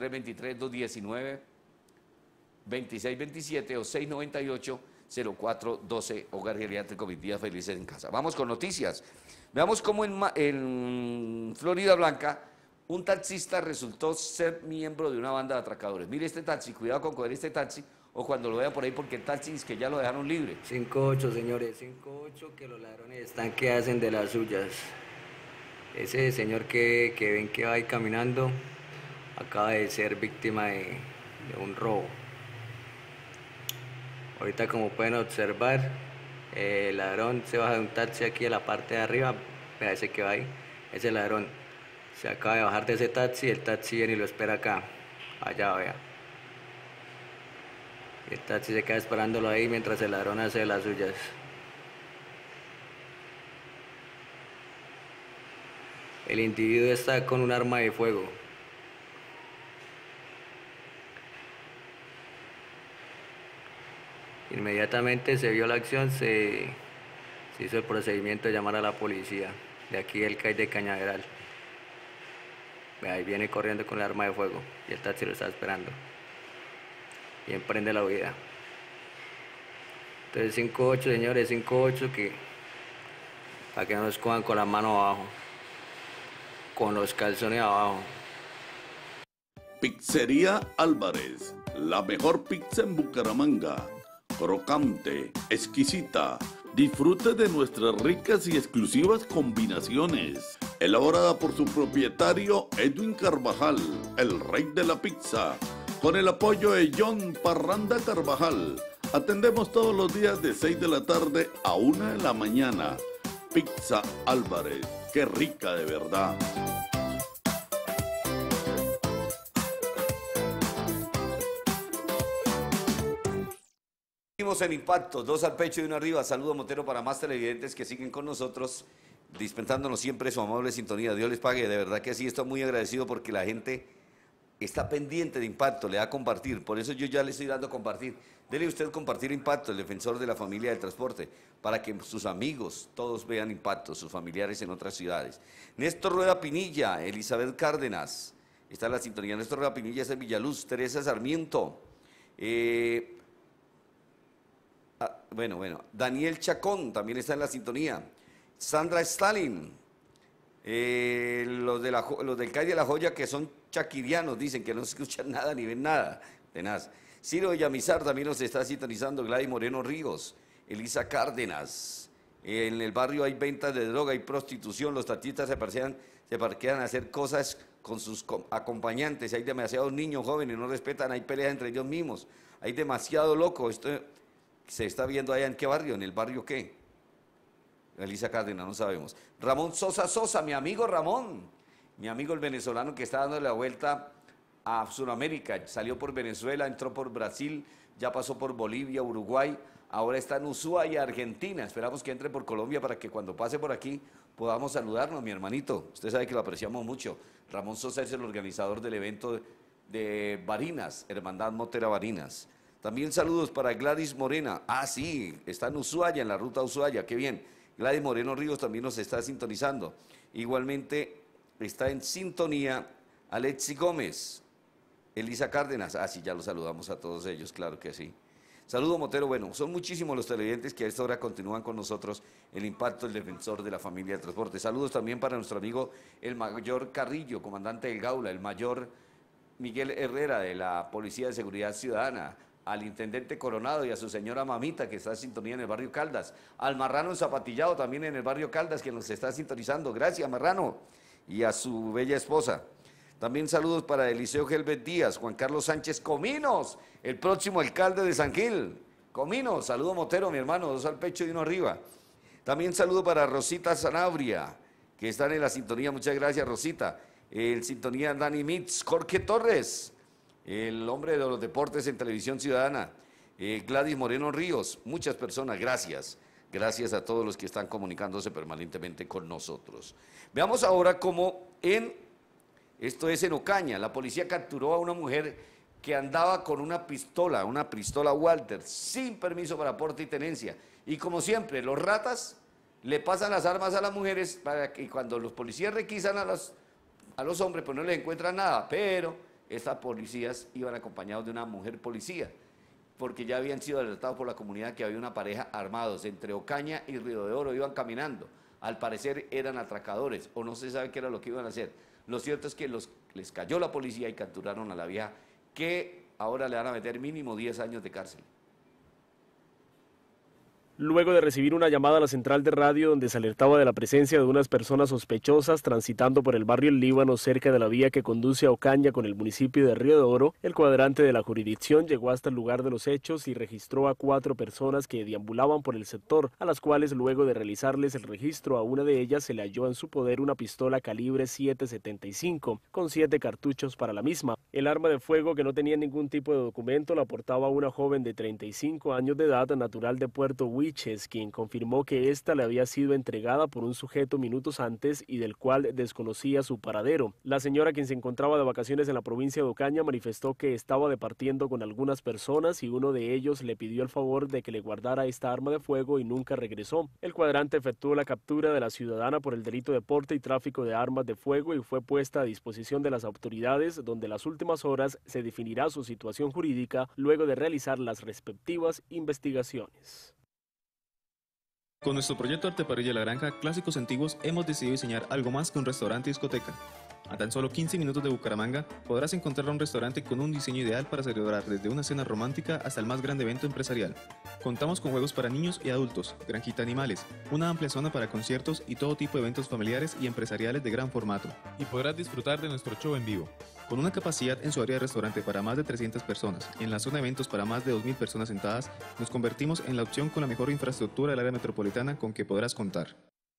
Speaker 3: 323-219-2627 o 698-0412, Hogar Geriátrico Mis Días Felices en Casa. Vamos con noticias. Veamos cómo en Florida Blanca un taxista resultó ser miembro de una banda de atracadores. Mire este taxi, cuidado con coger este taxi, o cuando lo vean por ahí, porque el taxi es que ya lo dejaron libre.
Speaker 6: 5-8, señores, 5-8, que los ladrones están que hacen de las suyas. Ese señor que ven que va ahí caminando acaba de ser víctima de un robo. Ahorita, como pueden observar, el ladrón se baja de un taxi aquí a la parte de arriba. Vea ese que va ahí, ese ladrón se acaba de bajar de ese taxi, el taxi viene y lo espera acá, allá, vea. El taxi se queda esperándolo ahí mientras el ladrón hace las suyas. El individuo está con un arma de fuego. Inmediatamente se vio la acción, se hizo el procedimiento de llamar a la policía de aquí del CAI de Cañaveral. Ahí viene corriendo con el arma de fuego y el taxi lo está esperando y emprende la huida. Entonces 5-8, señores, 5-8, que para que no nos cojan con la mano abajo, con los calzones abajo.
Speaker 16: Pizzería Álvarez, la mejor pizza en Bucaramanga. Crocante, exquisita. Disfrute de nuestras ricas y exclusivas combinaciones. Elaborada por su propietario Edwin Carvajal, el rey de la pizza. Con el apoyo de John Parranda Carvajal. Atendemos todos los días de 6 de la tarde a 1 de la mañana. Pizza Álvarez, qué rica de verdad.
Speaker 3: Seguimos en Impacto, 2 al pecho y 1 arriba. Saludo Motero para más televidentes que siguen con nosotros, dispensándonos siempre su amable sintonía. Dios les pague, de verdad que sí, estoy muy agradecido porque la gente está pendiente de Impacto, le da a compartir. Por eso yo ya le estoy dando a compartir. Dele usted compartir Impacto, el defensor de la familia del transporte, para que sus amigos todos vean Impacto, sus familiares en otras ciudades. Néstor Rueda Pinilla, Elizabeth Cárdenas, está en la sintonía. Néstor Rueda Pinilla es de Villaluz. Teresa Sarmiento, Bueno, Daniel Chacón también está en la sintonía. Sandra Stalin. Los del CAI de la Joya, que son chaquirianos, dicen que no escuchan nada ni ven nada. Tenaz. Ciro Villamizar también nos está sintonizando. Gladys Moreno Ríos. Elisa Cárdenas. En el barrio hay ventas de droga, hay prostitución. Los taxistas se parquean a hacer cosas con sus acompañantes. Hay demasiados niños jóvenes, no respetan. Hay peleas entre ellos mismos. Hay demasiado loco. Esto se está viendo allá en qué barrio. ¿En el barrio qué? Elisa Cárdenas, no sabemos. Ramón Sosa, mi amigo Ramón, mi amigo el venezolano que está dando la vuelta a Sudamérica, salió por Venezuela, entró por Brasil, ya pasó por Bolivia, Uruguay, ahora está en Ushuaia, Argentina. Esperamos que entre por Colombia para que cuando pase por aquí podamos saludarnos, mi hermanito. Usted sabe que lo apreciamos mucho. Ramón Sosa es el organizador del evento de Barinas, Hermandad Motera Barinas. También saludos para Gladys Morena. Ah, sí, está en Ushuaia, en la ruta Ushuaia, qué bien. Gladys Moreno Ríos también nos está sintonizando. Igualmente está en sintonía Alexi Gómez, Elisa Cárdenas. Ah, sí, ya los saludamos a todos ellos, claro que sí. Saludo Motero, bueno, son muchísimos los televidentes que a esta hora continúan con nosotros. El Impacto, el defensor de la familia de transporte. Saludos también para nuestro amigo el mayor Carrillo, comandante del Gaula, el mayor Miguel Herrera de la Policía de Seguridad Ciudadana, al intendente Coronado y a su señora mamita que está en sintonía en el barrio Caldas, al Marrano Zapatillado también en el barrio Caldas que nos está sintonizando, gracias Marrano, y a su bella esposa. También saludos para Eliseo Gelbert Díaz, Juan Carlos Sánchez Cominos, el próximo alcalde de San Gil. Cominos, saludo Motero, mi hermano, 2 al pecho y 1 arriba. También saludo para Rosita Sanabria, que están en la sintonía, muchas gracias Rosita. En sintonía Dani Mitz, Jorge Torres, el hombre de los deportes en Televisión Ciudadana, Gladys Moreno Ríos, muchas personas, gracias. Gracias a todos los que están comunicándose permanentemente con nosotros. Veamos ahora cómo esto es en Ocaña, la policía capturó a una mujer que andaba con una pistola Walter, sin permiso para porte y tenencia. Y como siempre, los ratas le pasan las armas a las mujeres para que cuando los policías requisan a los hombres, pues no les encuentran nada, pero estas policías iban acompañados de una mujer policía, porque ya habían sido alertados por la comunidad que había una pareja armados entre Ocaña y Río de Oro, iban caminando. Al parecer eran atracadores, o no se sabe qué era lo que iban a hacer. Lo cierto es que les cayó la policía y capturaron a la vieja, que ahora le van a meter mínimo 10 años de cárcel.
Speaker 7: Luego de recibir una llamada a la central de radio donde se alertaba de la presencia de unas personas sospechosas transitando por el barrio El Líbano cerca de la vía que conduce a Ocaña con el municipio de Río de Oro, el cuadrante de la jurisdicción llegó hasta el lugar de los hechos y registró a 4 personas que deambulaban por el sector, a las cuales luego de realizarles el registro a una de ellas se le halló en su poder una pistola calibre .775 con 7 cartuchos para la misma. El arma de fuego, que no tenía ningún tipo de documento, la portaba una joven de 35 años de edad, natural de Puerto Huiches, quien confirmó que ésta le había sido entregada por un sujeto minutos antes y del cual desconocía su paradero. La señora, quien se encontraba de vacaciones en la provincia de Ocaña, manifestó que estaba departiendo con algunas personas y uno de ellos le pidió el favor de que le guardara esta arma de fuego y nunca regresó. El cuadrante efectuó la captura de la ciudadana por el delito de porte y tráfico de armas de fuego y fue puesta a disposición de las autoridades, donde en las últimas horas se definirá su situación jurídica luego de realizar las respectivas investigaciones.
Speaker 17: Con nuestro proyecto Arte Parrilla La Granja, Clásicos Antiguos, hemos decidido diseñar algo más que un restaurante y discoteca. A tan solo 15 minutos de Bucaramanga, podrás encontrar un restaurante con un diseño ideal para celebrar desde una cena romántica hasta el más grande evento empresarial. Contamos con juegos para niños y adultos, granjita animales, una amplia zona para conciertos y todo tipo de eventos familiares y empresariales de gran formato.
Speaker 18: Y podrás disfrutar de nuestro show en vivo.
Speaker 17: Con una capacidad en su área de restaurante para más de 300 personas y en la zona de eventos para más de 2.000 personas sentadas, nos convertimos en la opción con la mejor infraestructura del área metropolitana con que podrás contar.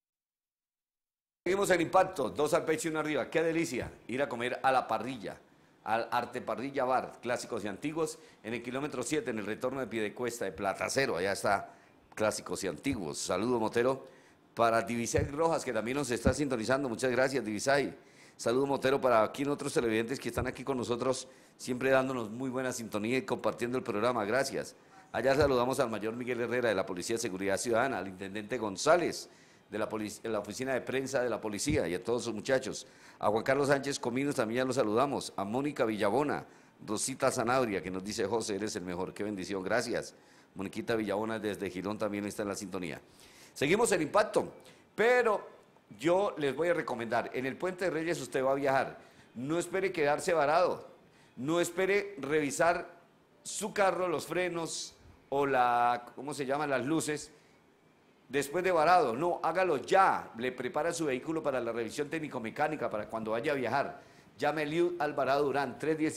Speaker 3: Seguimos en Impacto, 2 al pecho y 1 arriba. Qué delicia ir a comer a la parrilla, al Arte Parrilla Bar, Clásicos y Antiguos, en el kilómetro 7, en el retorno de Piedecuesta, de Platacero. Allá está Clásicos y Antiguos. Saludo, Motero, para Divisay Rojas, que también nos está sintonizando. Muchas gracias, Divisay. Saludo, Motero, para aquí otros televidentes que están aquí con nosotros, siempre dándonos muy buena sintonía y compartiendo el programa. Gracias. Allá saludamos al mayor Miguel Herrera de la Policía de Seguridad Ciudadana, al intendente González de la oficina de prensa de la policía y a todos sus muchachos. A Juan Carlos Sánchez Cominos también ya lo saludamos. A Mónica Villabona, Rosita Zanabria, que nos dice: José, eres el mejor. Qué bendición, gracias. Moniquita Villabona desde Girón también está en la sintonía. Seguimos el impacto, pero yo les voy a recomendar, en el Puente de Reyes usted va a viajar, no espere quedarse varado, no espere revisar su carro, los frenos o ¿cómo se llaman? Las luces, después de varado, no, hágalo ya, le prepara su vehículo para la revisión técnico-mecánica para cuando vaya a viajar. Llame a Liu Alvarado Durán,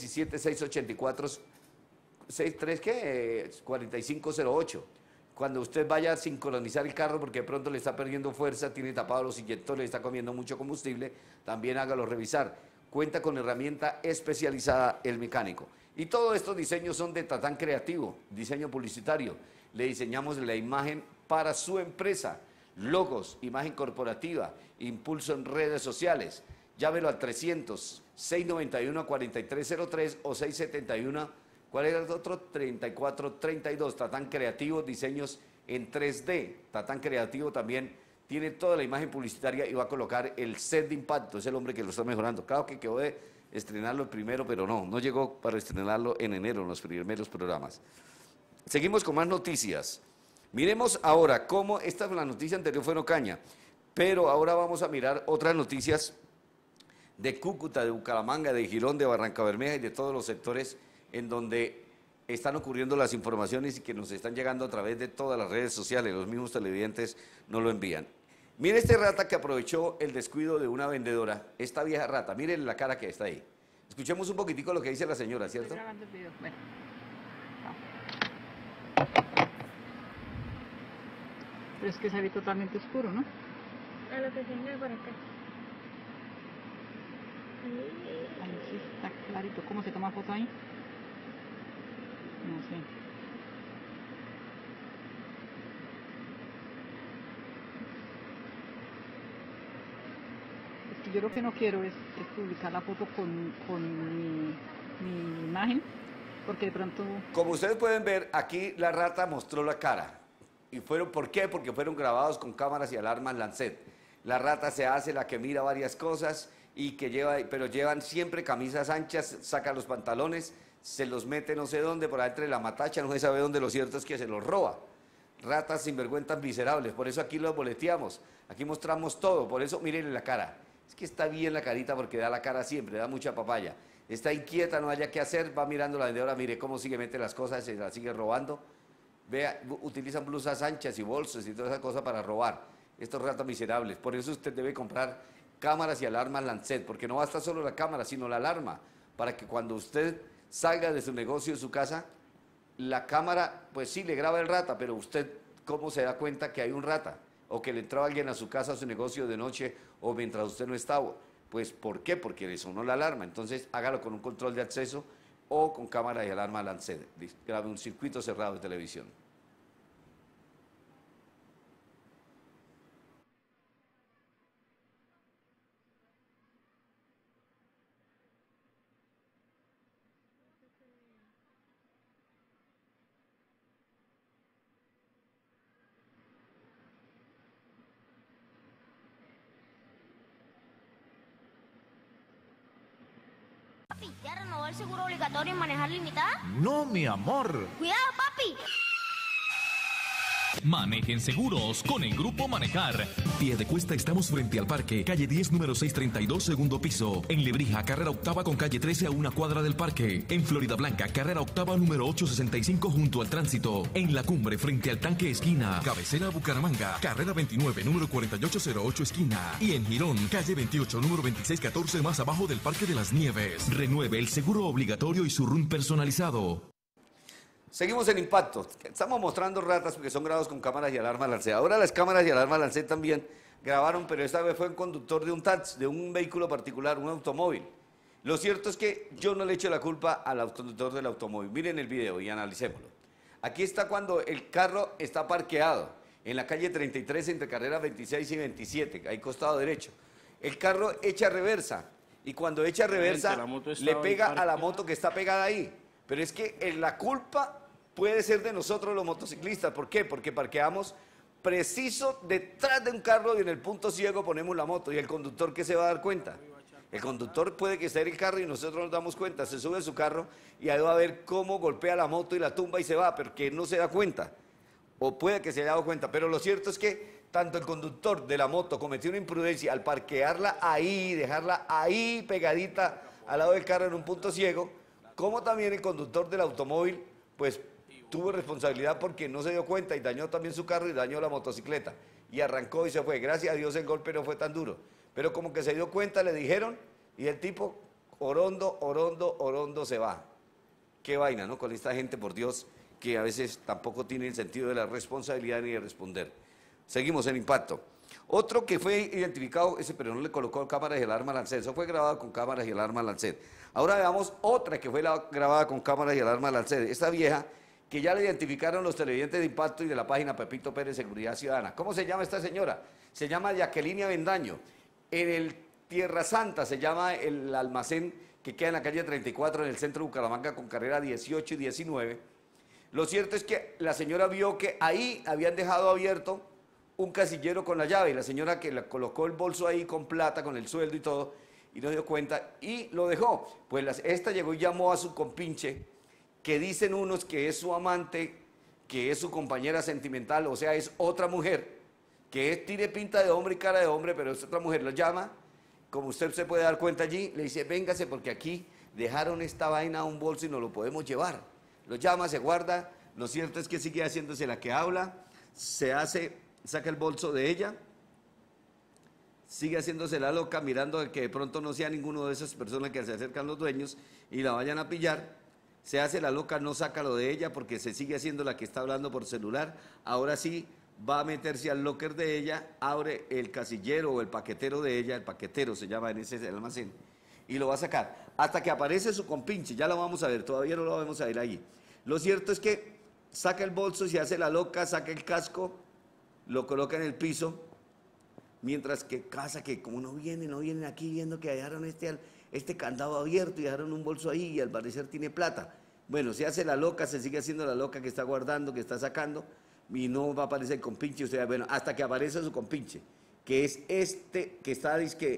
Speaker 3: 317-684-4508. Cuando usted vaya a sincronizar el carro porque de pronto le está perdiendo fuerza, tiene tapados los inyectores, está comiendo mucho combustible, también hágalo revisar. Cuenta con herramienta especializada el mecánico. Y todos estos diseños son de Tatán Creativo, diseño publicitario. Le diseñamos la imagen para su empresa, logos, imagen corporativa, impulso en redes sociales. Llámelo al 300-691-4303 o 671, ¿cuál era el otro? 3432. Tatán Creativo, diseños en 3D. Tatán Creativo también tiene toda la imagen publicitaria y va a colocar el set de impacto. Es el hombre que lo está mejorando. Claro que quedó de estrenarlo el primero, pero no llegó para estrenarlo en enero en los primeros programas. Seguimos con más noticias. Miremos ahora cómo, esta la noticia anterior fue en Ocaña, pero ahora vamos a mirar otras noticias de Cúcuta, de Bucaramanga, de Girón, de Barrancabermeja y de todos los sectores en donde están ocurriendo las informaciones y que nos están llegando a través de todas las redes sociales, los mismos televidentes nos lo envían. Mire este rata que aprovechó el descuido de una vendedora, esta vieja rata, miren la cara que está ahí. Escuchemos un poquitico lo que dice la señora, ¿cierto?
Speaker 19: Estoy grabando el video. Bueno. Pero es que se ve totalmente oscuro, ¿no?
Speaker 9: A lo que tenga por acá.
Speaker 19: Ahí sí está clarito. ¿Cómo se toma foto ahí? No sé. Es que yo lo que no quiero es publicar la foto con mi imagen, porque de pronto...
Speaker 3: Como ustedes pueden ver, aquí la rata mostró la cara. ¿Y ¿por qué? Porque fueron grabados con cámaras y alarmas Lancet. La rata se hace la que mira varias cosas y pero llevan siempre camisas anchas, saca los pantalones, se los mete no sé dónde, por ahí entre la matacha, no se sabe dónde, lo cierto es que se los roba. Ratas sinvergüenzas miserables, por eso aquí los boleteamos, aquí mostramos todo, por eso mírenle la cara. Es que está bien la carita porque da la cara siempre, da mucha papaya. Está inquieta, no haya qué hacer, va mirando la vendedora, mire cómo sigue, mete las cosas, se las sigue robando. Vea, utilizan blusas anchas y bolsos y toda esa cosa para robar. Estos ratas miserables, por eso usted debe comprar cámaras y alarmas Lancet, porque no basta solo la cámara, sino la alarma, para que cuando usted salga de su negocio, de su casa, la cámara, pues sí, le graba el rata, pero usted, ¿cómo se da cuenta que hay un rata? O que le entró alguien a su casa, a su negocio de noche, o mientras usted no estaba. Pues, ¿por qué? Porque le sonó la alarma. Entonces, hágalo con un control de acceso o con cámara y alarma Lancet. Grabe un circuito cerrado de televisión.
Speaker 9: Papi, ¿ya renovó el seguro obligatorio en manejar limitada?
Speaker 10: No, mi amor.
Speaker 9: ¡Cuidado, papi!
Speaker 10: Manejen seguros con el Grupo Manejar. Piedecuesta estamos frente al parque, calle 10, número 632, segundo piso. En Lebrija, carrera octava con calle 13 a una cuadra del parque. En Florida Blanca, carrera octava, número 865 junto al tránsito. En La Cumbre, frente al tanque esquina. Cabecera Bucaramanga, carrera 29, número 4808 esquina. Y en Girón, calle 28, número 2614 más abajo del Parque de las Nieves. Renueve el seguro obligatorio y su RUN personalizado.
Speaker 3: Seguimos en impacto. Estamos mostrando ratas porque son grabados con cámaras y alarmas Lancet. Ahora las cámaras y alarmas Lancet también grabaron, pero esta vez fue un conductor de un taxi, de un vehículo particular, un automóvil. Lo cierto es que yo no le echo la culpa al conductor del automóvil. Miren el video y analicémoslo. Aquí está cuando el carro está parqueado en la calle 33 entre carreras 26 y 27, ahí costado derecho. El carro echa reversa y cuando echa reversa le pega a la moto que está pegada ahí. Pero es que la culpa puede ser de nosotros los motociclistas. ¿Por qué? Porque parqueamos preciso detrás de un carro y en el punto ciego ponemos la moto y el conductor, ¿qué se va a dar cuenta? El conductor puede que esté en el carro y nosotros nos damos cuenta, se sube a su carro y ahí va a ver cómo golpea la moto y la tumba y se va, porque él no se da cuenta. O puede que se haya dado cuenta, pero lo cierto es que tanto el conductor de la moto cometió una imprudencia al parquearla ahí, dejarla ahí pegadita al lado del carro en un punto ciego, como también el conductor del automóvil, pues tuvo responsabilidad porque no se dio cuenta y dañó también su carro y dañó la motocicleta. Y arrancó y se fue. Gracias a Dios el golpe no fue tan duro. Pero como que se dio cuenta, le dijeron, y el tipo, orondo se va. Qué vaina, ¿no? Con esta gente, por Dios, que a veces tampoco tiene el sentido de la responsabilidad ni de responder. Seguimos en Impacto. Otro que fue identificado, ese pero no le colocó cámaras y alarma Lancet, eso fue grabado con cámaras y alarma Lancet. Ahora veamos otra que fue grabada con cámaras y alarma Lancet. Esta vieja que ya la identificaron los televidentes de Impacto y de la página Pepito Pérez Seguridad Ciudadana. ¿Cómo se llama esta señora? Se llama Jacqueline Avendaño. En el Tierra Santa se llama el almacén que queda en la calle 34 en el centro de Bucaramanga con carrera 18 y 19. Lo cierto es que la señora vio que ahí habían dejado abierto un casillero con la llave y la señora que le colocó el bolso ahí con plata, con el sueldo y todo, y no dio cuenta y lo dejó. Pues esta llegó y llamó a su compinche, que dicen unos que es su amante, que es su compañera sentimental, o sea, es otra mujer, que tiene pinta de hombre y cara de hombre, pero es otra mujer. Lo llama, como usted se puede dar cuenta allí, le dice, véngase porque aquí dejaron esta vaina a un bolso y nos lo podemos llevar. Lo llama, se guarda, lo cierto es que sigue haciéndose la que habla, saca el bolso de ella, sigue haciéndose la loca, mirando que de pronto no sea ninguno de esas personas que se acercan los dueños y la vayan a pillar. Se hace la loca, no saca lo de ella porque se sigue haciendo la que está hablando por celular. Ahora sí va a meterse al locker de ella, abre el casillero o el paquetero de ella, el paquetero se llama en ese almacén, y lo va a sacar. Hasta que aparece su compinche, ya lo vamos a ver, todavía no lo vamos a ver ahí. Lo cierto es que saca el bolso, se hace la loca, saca el casco, lo coloca en el piso, mientras que casa que como no vienen aquí viendo que dejaron este candado abierto y dejaron un bolso ahí y al parecer tiene plata. Bueno, se hace la loca, se sigue haciendo la loca que está guardando, que está sacando y no va a aparecer el compinche, o sea, bueno, hasta que aparece su compinche, que es este que está,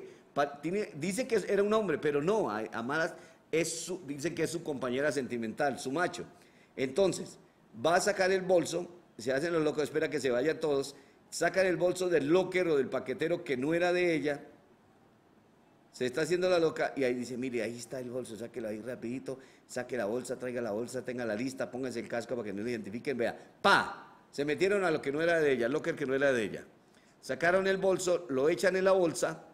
Speaker 3: dice que era un hombre, pero no, a malas, dicen que es su compañera sentimental, su macho. Entonces, va a sacar el bolso, se hacen los locos, espera que se vayan todos, sacan el bolso del locker o del paquetero que no era de ella, se está haciendo la loca y ahí dice, mire, ahí está el bolso, sáquelo ahí rapidito, saque la bolsa, traiga la bolsa, tenga la lista, póngase el casco para que no lo identifiquen, vea, ¡pa! Se metieron a lo que no era de ella, al locker que no era de ella. Sacaron el bolso, lo echan en la bolsa,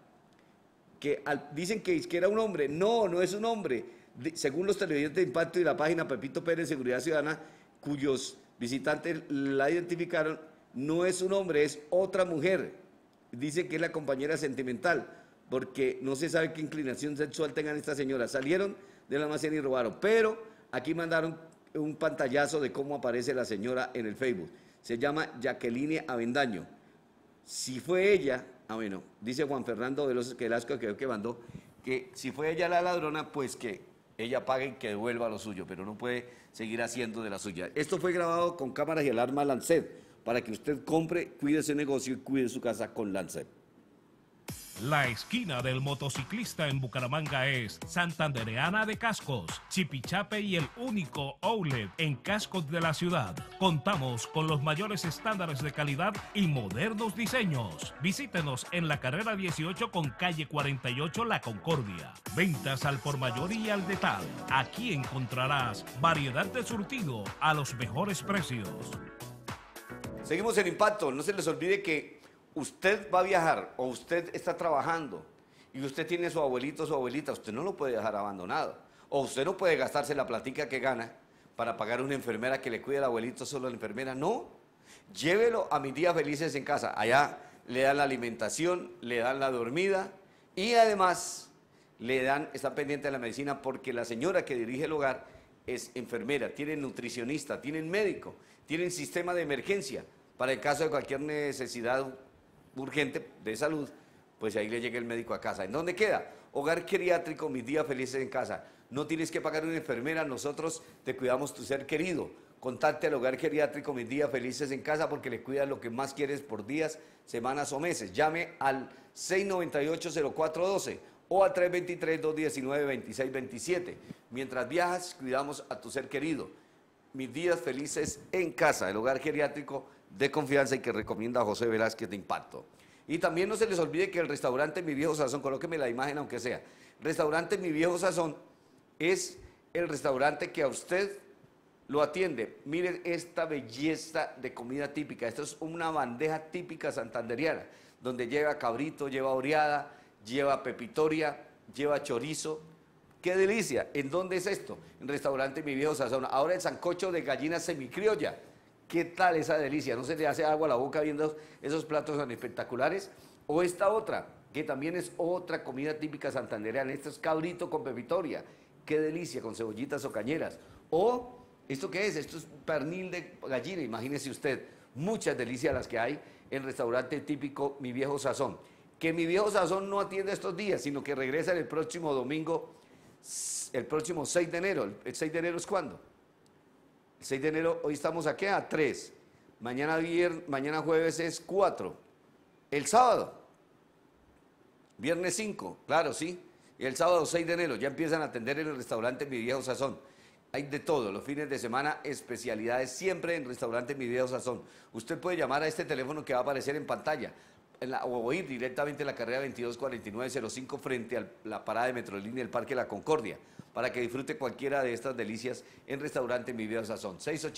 Speaker 3: dicen que era un hombre, no es un hombre, según los televidentes de Impacto y la página Pepito Pérez Seguridad Ciudadana, cuyos visitantes la identificaron, no es un hombre, es otra mujer, dicen que es la compañera sentimental, porque no se sabe qué inclinación sexual tengan estas señoras. Salieron del almacén y robaron, pero aquí mandaron un pantallazo de cómo aparece la señora en el Facebook. Se llama Jacqueline Avendaño. Si fue ella, bueno, dice Juan Fernando Velasco que mandó, que si fue ella la ladrona, pues que ella pague y que devuelva lo suyo, pero no puede seguir haciendo de la suya. Esto fue grabado con cámaras y alarma Lancet, para que usted compre, cuide su negocio y cuide su casa con Lancet.
Speaker 14: La esquina del motociclista en Bucaramanga es Santandereana de Cascos, Chipichape y el único outlet en cascos de la ciudad. Contamos con los mayores estándares de calidad y modernos diseños. Visítenos en la carrera 18 con calle 48 La Concordia. Ventas al por mayor y al detalle. Aquí encontrarás variedad de surtido a los mejores precios.
Speaker 3: Seguimos en Impacto. No se les olvide que usted va a viajar o usted está trabajando y usted tiene a su abuelito o su abuelita, usted no lo puede dejar abandonado. O usted no puede gastarse la platica que gana para pagar una enfermera que le cuide al abuelito solo a la enfermera. No, llévelo a Mis Días Felices en casa. Allá le dan la alimentación, le dan la dormida y además están pendientes de la medicina porque la señora que dirige el hogar es enfermera, tienen nutricionista, tienen médico, tienen sistema de emergencia para el caso de cualquier necesidad urgente de salud, pues ahí le llega el médico a casa. ¿En dónde queda? Hogar Geriátrico Mis Días Felices en casa. No tienes que pagar una enfermera, nosotros te cuidamos tu ser querido. Contacte al Hogar Geriátrico Mis Días Felices en casa porque le cuidas lo que más quieres por días, semanas o meses. Llame al 698-0412 o al 323-219-2627. Mientras viajas, cuidamos a tu ser querido. Mis días felices en casa, el hogar geriátrico de confianza y que recomienda a José Velázquez de Impacto. Y también no se les olvide que el restaurante Mi Viejo Sazón, colóqueme la imagen aunque sea, restaurante Mi Viejo Sazón es el restaurante que a usted lo atiende. Miren esta belleza de comida típica, esto es una bandeja típica santanderiana, donde lleva cabrito, lleva oreada, lleva pepitoria, lleva chorizo. ¡Qué delicia! ¿En dónde es esto? En restaurante Mi Viejo Sazón. Ahora el sancocho de gallina semicriolla. ¿Qué tal esa delicia? ¿No se le hace agua a la boca viendo esos platos tan espectaculares? O esta otra, que también es otra comida típica santandereana. Esto es cabrito con pepitoria. ¡Qué delicia! Con cebollitas o cañeras. O, ¿esto qué es? Esto es pernil de gallina. Imagínese usted, muchas delicias las que hay en el restaurante típico Mi Viejo Sazón. Que Mi Viejo Sazón no atiende estos días, sino que regresa el próximo domingo, el próximo 6 de enero. ¿El 6 de enero es cuándo? El 6 de enero, hoy estamos aquí a 3. Mañana jueves es 4. El sábado, viernes 5, claro, sí. Y el sábado 6 de enero ya empiezan a atender en el restaurante Mi Viejo Sazón. Hay de todo, los fines de semana, especialidades siempre en restaurante Mi Viejo Sazón. Usted puede llamar a este teléfono que va a aparecer en pantalla o ir directamente a la carrera 224905 frente a la parada de Metrolínea del Parque La Concordia para que disfrute cualquiera de estas delicias en restaurante Mi Viejo Sazón.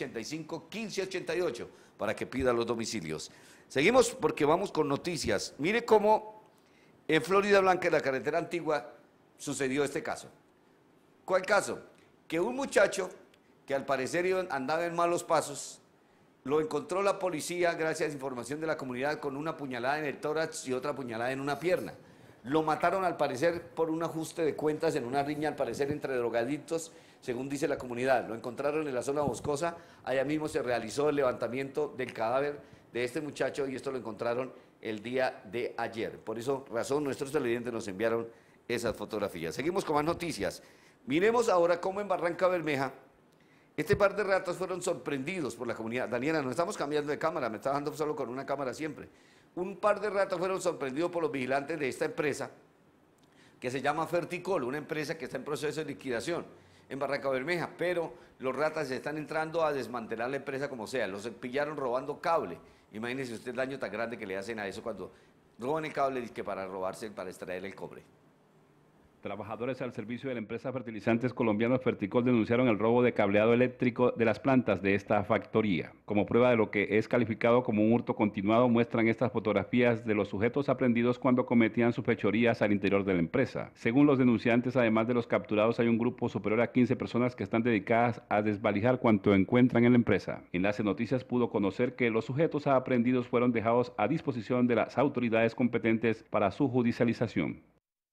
Speaker 3: 685-1588 para que pida los domicilios. Seguimos porque vamos con noticias. Mire cómo en Florida Blanca, en la carretera antigua, sucedió este caso. ¿Cuál caso? Que un muchacho que al parecer andaba en malos pasos, lo encontró la policía, gracias a información de la comunidad, con una puñalada en el tórax y otra puñalada en una pierna. Lo mataron al parecer por un ajuste de cuentas en una riña, al parecer entre drogadictos, según dice la comunidad. Lo encontraron en la zona boscosa, allá mismo se realizó el levantamiento del cadáver de este muchacho y esto lo encontraron el día de ayer. Por eso razón nuestros televidentes nos enviaron esas fotografías. Seguimos con más noticias. Miremos ahora cómo en Barranca Bermeja este par de ratas fueron sorprendidos por la comunidad. Daniela, no estamos cambiando de cámara, me está dando solo con una cámara siempre. Un par de ratas fueron sorprendidos por los vigilantes de esta empresa que se llama Ferticol, una empresa que está en proceso de liquidación en Barranca Bermeja, pero los ratas se están entrando a desmantelar la empresa como sea. Los pillaron robando cable. Imagínese usted el daño tan grande que le hacen a eso cuando roban el cable que para robarse, para extraer el cobre.
Speaker 8: Trabajadores al servicio de la empresa Fertilizantes Colombianos Ferticol denunciaron el robo de cableado eléctrico de las plantas de esta factoría. Como prueba de lo que es calificado como un hurto continuado, muestran estas fotografías de los sujetos aprendidos cuando cometían sus fechorías al interior de la empresa. Según los denunciantes, además de los capturados, hay un grupo superior a 15 personas que están dedicadas a desvalijar cuanto encuentran en la empresa. Enlace Noticias pudo conocer que los sujetos aprendidos fueron dejados a disposición de las autoridades competentes para su judicialización.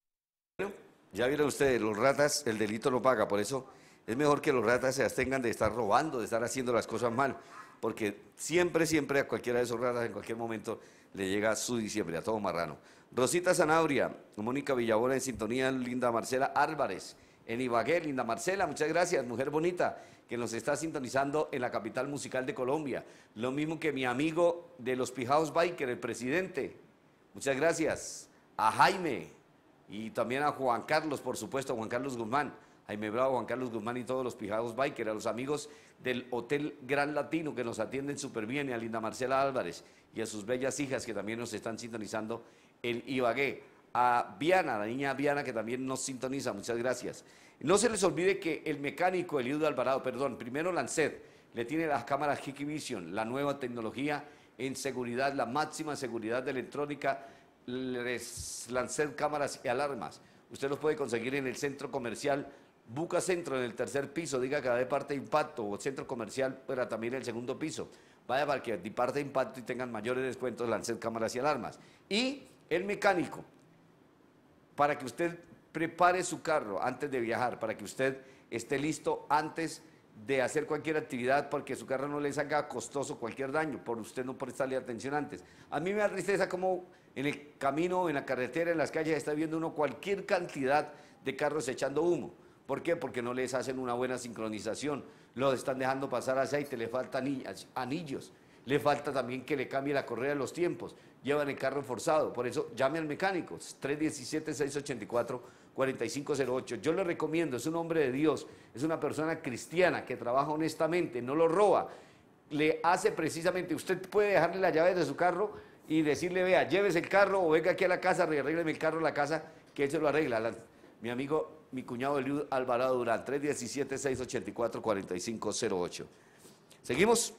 Speaker 3: Ya vieron ustedes, los ratas, el delito lo paga, por eso es mejor que los ratas se abstengan de estar robando, de estar haciendo las cosas mal, porque siempre a cualquiera de esos ratas en cualquier momento le llega su diciembre, a todo marrano. Rosita Zanabria, Mónica Villabona en sintonía, Linda Marcela Álvarez, en Ibagué, Linda Marcela, muchas gracias, mujer bonita, que nos está sintonizando en la capital musical de Colombia. Lo mismo que mi amigo de los Pijaos Biker, el presidente, muchas gracias. A Jaime. Y también a Juan Carlos, por supuesto, a Juan Carlos Guzmán, Jaime Bravo, Juan Carlos Guzmán y todos los Pijados Biker, a los amigos del Hotel Gran Latino que nos atienden súper bien, y a Linda Marcela Álvarez y a sus bellas hijas que también nos están sintonizando en Ibagué. A Viana, la niña Viana que también nos sintoniza, muchas gracias. No se les olvide que el mecánico Eliudo Alvarado, primero Lancet, le tiene las cámaras Hikvision, la nueva tecnología en seguridad, la máxima seguridad de electrónica, Lancet cámaras y alarmas. Usted los puede conseguir en el centro comercial Buca Centro, en el tercer piso, diga que va de parte de Impacto, o centro comercial, pero también en el segundo piso. Vaya para que de parte de Impacto y tengan mayores descuentos Lancet cámaras y alarmas. Y el mecánico, para que usted prepare su carro antes de viajar, para que usted esté listo antes de hacer cualquier actividad, porque su carro no le salga costoso cualquier daño, por usted no prestarle atención antes. A mí me da tristeza como en el camino, en la carretera, en las calles, está viendo uno cualquier cantidad de carros echando humo. ¿Por qué? Porque no les hacen una buena sincronización, los están dejando pasar aceite, le faltan anillos, Le falta también que le cambie la correa de los tiempos. Llevan el carro forzado. Por eso llame al mecánico. 317-684-4508. Yo le recomiendo, es un hombre de Dios, es una persona cristiana que trabaja honestamente, no lo roba. Le hace precisamente, usted puede dejarle las llaves de su carro y decirle, vea, llévese el carro o venga aquí a la casa, arrégleme el carro en la casa, que él se lo arregla. Mi amigo, mi cuñado Eliud Alvarado Durán, 317-684-4508. ¿Seguimos?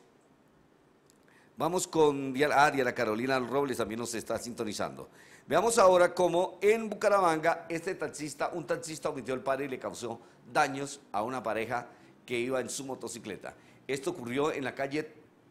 Speaker 3: Vamos con Diana Carolina Robles, también nos está sintonizando. Veamos ahora cómo en Bucaramanga un taxista omitió el pare y le causó daños a una pareja que iba en su motocicleta. Esto ocurrió en la calle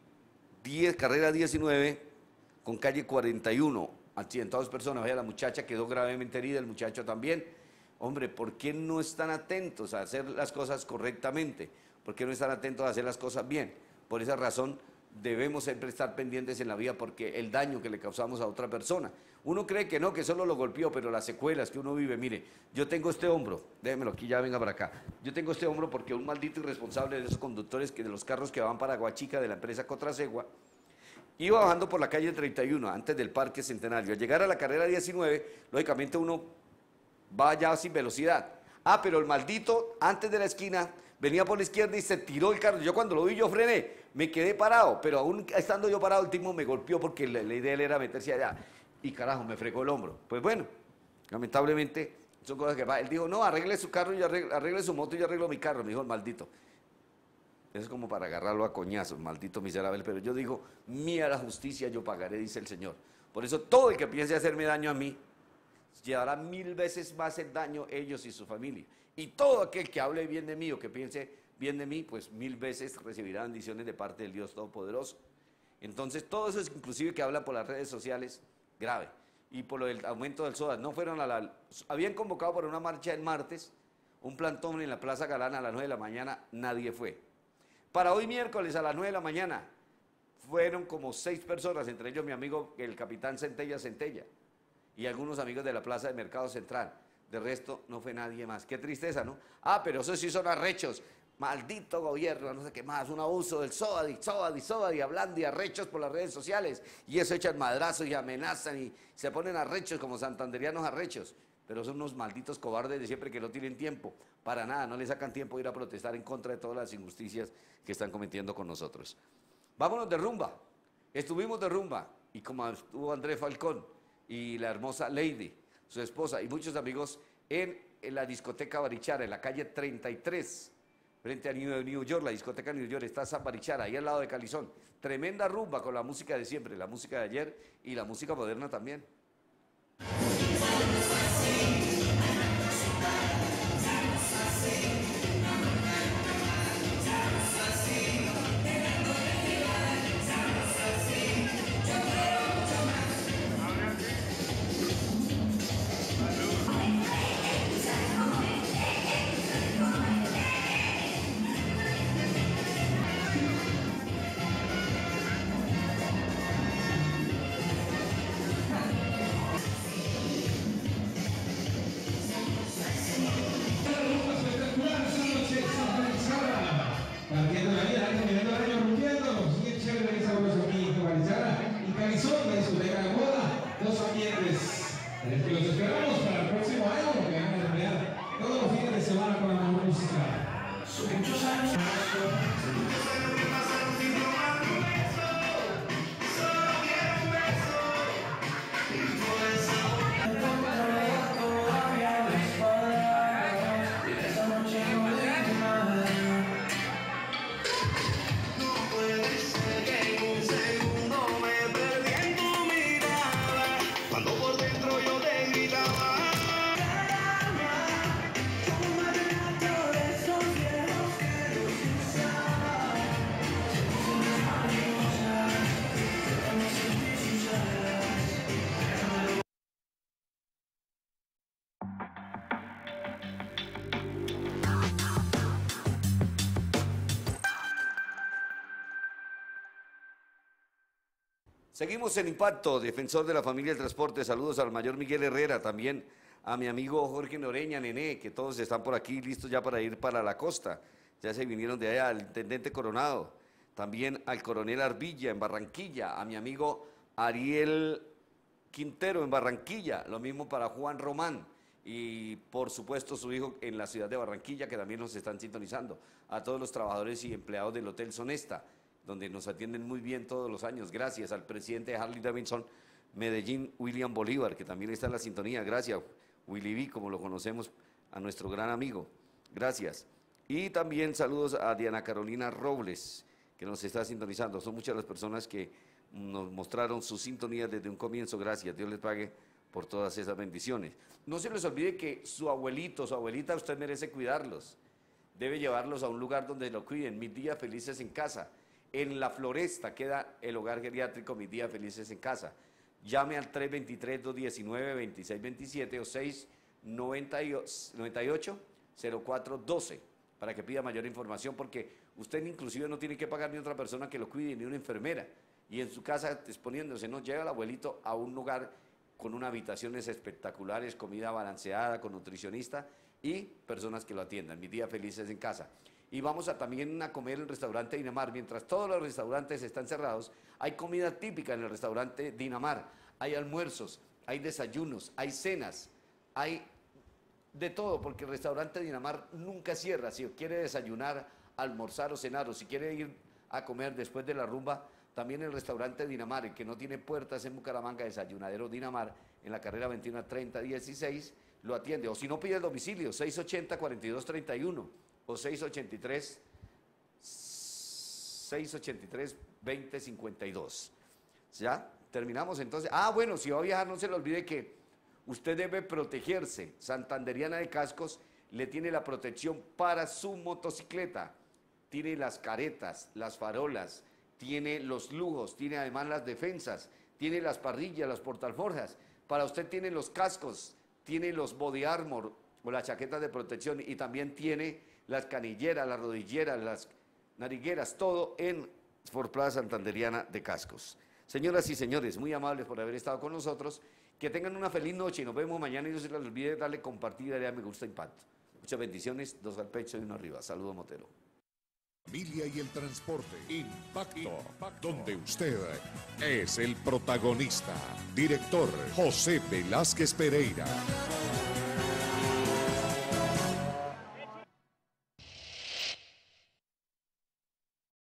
Speaker 3: 10, carrera 19, con calle 41. Accidentados personas, vaya, la muchacha quedó gravemente herida, el muchacho también. Hombre, ¿por qué no están atentos a hacer las cosas correctamente? ¿Por qué no están atentos a hacer las cosas bien? Por esa razón debemos siempre estar pendientes en la vía porque el daño que le causamos a otra persona. Uno cree que no, que solo lo golpeó, pero las secuelas que uno vive, mire, yo tengo este hombro, déjemelo aquí, ya venga para acá. Yo tengo este hombro porque un maldito irresponsable de esos conductores de los carros que van para Aguachica de la empresa Cotrasegua, iba bajando por la calle 31, antes del Parque Centenario. Al llegar a la carrera 19, lógicamente uno va ya sin velocidad. Ah, pero el maldito, antes de la esquina, venía por la izquierda y se tiró el carro. Yo cuando lo vi, yo frené, me quedé parado, pero aún estando yo parado, el tipo me golpeó porque la idea de él era meterse allá. Y carajo, me fregó el hombro. Pues bueno, lamentablemente, son cosas que pasan. Él dijo, no, arregle su carro, y arregle su moto y yo arreglo mi carro. Me dijo el maldito. Eso es como para agarrarlo a coñazos, maldito miserable. Pero yo digo, mía la justicia, yo pagaré, dice el Señor. Por eso todo el que piense hacerme daño a mí, llevará 1000 veces más el daño ellos y su familia. Y todo aquel que hable bien de mí o que piense bien de mí, pues 1000 veces recibirá bendiciones de parte del Dios Todopoderoso. Entonces, todo eso es inclusive que habla por las redes sociales, grave. Y por lo del aumento del SODA, no fueron habían convocado para una marcha el martes, un plantón en la Plaza Galana a las 9 de la mañana, nadie fue. Para hoy miércoles a las 9 de la mañana, fueron como 6 personas, entre ellos mi amigo el capitán Centella, y algunos amigos de la Plaza de Mercado Central. De resto, no fue nadie más. Qué tristeza, ¿no? Ah, pero esos sí son arrechos. Maldito gobierno, no sé qué más, un abuso del SOADI, hablando y arrechos por las redes sociales. Y eso echan madrazos y amenazan y se ponen arrechos como santanderianos arrechos. Pero son unos malditos cobardes de siempre que no tienen tiempo. Para nada, no les sacan tiempo de ir a protestar en contra de todas las injusticias que están cometiendo con nosotros. Vámonos de rumba. Estuvimos de rumba. Y como estuvo Andrés Falcón y la hermosa Lady, su esposa, y muchos amigos en la discoteca Barichara, en la calle 33, frente a New York, la discoteca New York, está San Barichara, ahí al lado de Calizón. Tremenda rumba con la música de siempre, la música de ayer y la música moderna también.
Speaker 20: Los esperamos para el próximo año porque van a terminar todos los fines de semana con la mejor música. Son muchos años. Seguimos en Impacto, defensor de la familia del transporte. Saludos al mayor Miguel Herrera, también a mi amigo Jorge Noreña, Nené, que todos están por aquí listos ya para ir para la costa. Ya se vinieron de allá, al intendente Coronado.
Speaker 3: también al coronel Arbilla en Barranquilla, a mi amigo Ariel Quintero en Barranquilla, lo mismo para Juan Román y por supuesto su hijo en la ciudad de Barranquilla, que también nos están sintonizando, a todos los trabajadores y empleados del Hotel Sonesta, donde nos atienden muy bien todos los años. Gracias al presidente de Harley Davidson Medellín, William Bolívar, que también está en la sintonía. Gracias, Willy B, como lo conocemos, a nuestro gran amigo. Gracias. Y también saludos a Diana Carolina Robles, que nos está sintonizando. Son muchas las personas que nos mostraron su sintonía desde un comienzo. Gracias, Dios les pague por todas esas bendiciones. No se les olvide que su abuelito, su abuelita, usted merece cuidarlos. Debe llevarlos a un lugar donde lo cuiden. Mis días felices en casa. En La Floresta queda el hogar geriátrico Mis días felices en casa. Llame al 323-219-2627 o 698-0412 para que pida mayor información, porque usted inclusive no tiene que pagar ni otra persona que lo cuide, ni una enfermera. Y en su casa exponiéndose, no lleva al abuelito a un lugar con unas habitaciones espectaculares, comida balanceada, con nutricionista y personas que lo atiendan. Mis días felices en casa. Y vamos a también a comer en el restaurante Dinamar. Mientras todos los restaurantes están cerrados, hay comida típica en el restaurante Dinamar. Hay almuerzos, hay desayunos, hay cenas, hay de todo, porque el restaurante Dinamar nunca cierra. Si quiere desayunar, almorzar o cenar, o si quiere ir a comer después de la rumba, también el restaurante Dinamar, el que no tiene puertas en Bucaramanga, Desayunadero Dinamar, en la carrera 21-30-16, lo atiende. O si no, pide el domicilio, 680-4231 o 683-2052. ¿Ya? Terminamos entonces. Ah, bueno, si va a viajar, no se le olvide que usted debe protegerse. Santanderiana de Cascos le tiene la protección para su motocicleta. Tiene las caretas, las farolas, tiene los lujos, tiene además las defensas, tiene las parrillas, las portalforjas. Para usted tiene los cascos, tiene los body armor o las chaquetas de protección y también tiene las canilleras, las rodilleras, las narigueras, todo en Ford Plaza Santanderiana de Cascos. Señoras y señores, muy amables por haber estado con nosotros. Que tengan una feliz noche y nos vemos mañana y no se les olvide darle compartir, darle a me gusta, impacto. Muchas bendiciones, 2 al pecho y 1 arriba. Saludos, Motero.
Speaker 2: Familia y el transporte. Impacto. Donde usted es el protagonista. Director José Velázquez Pereira.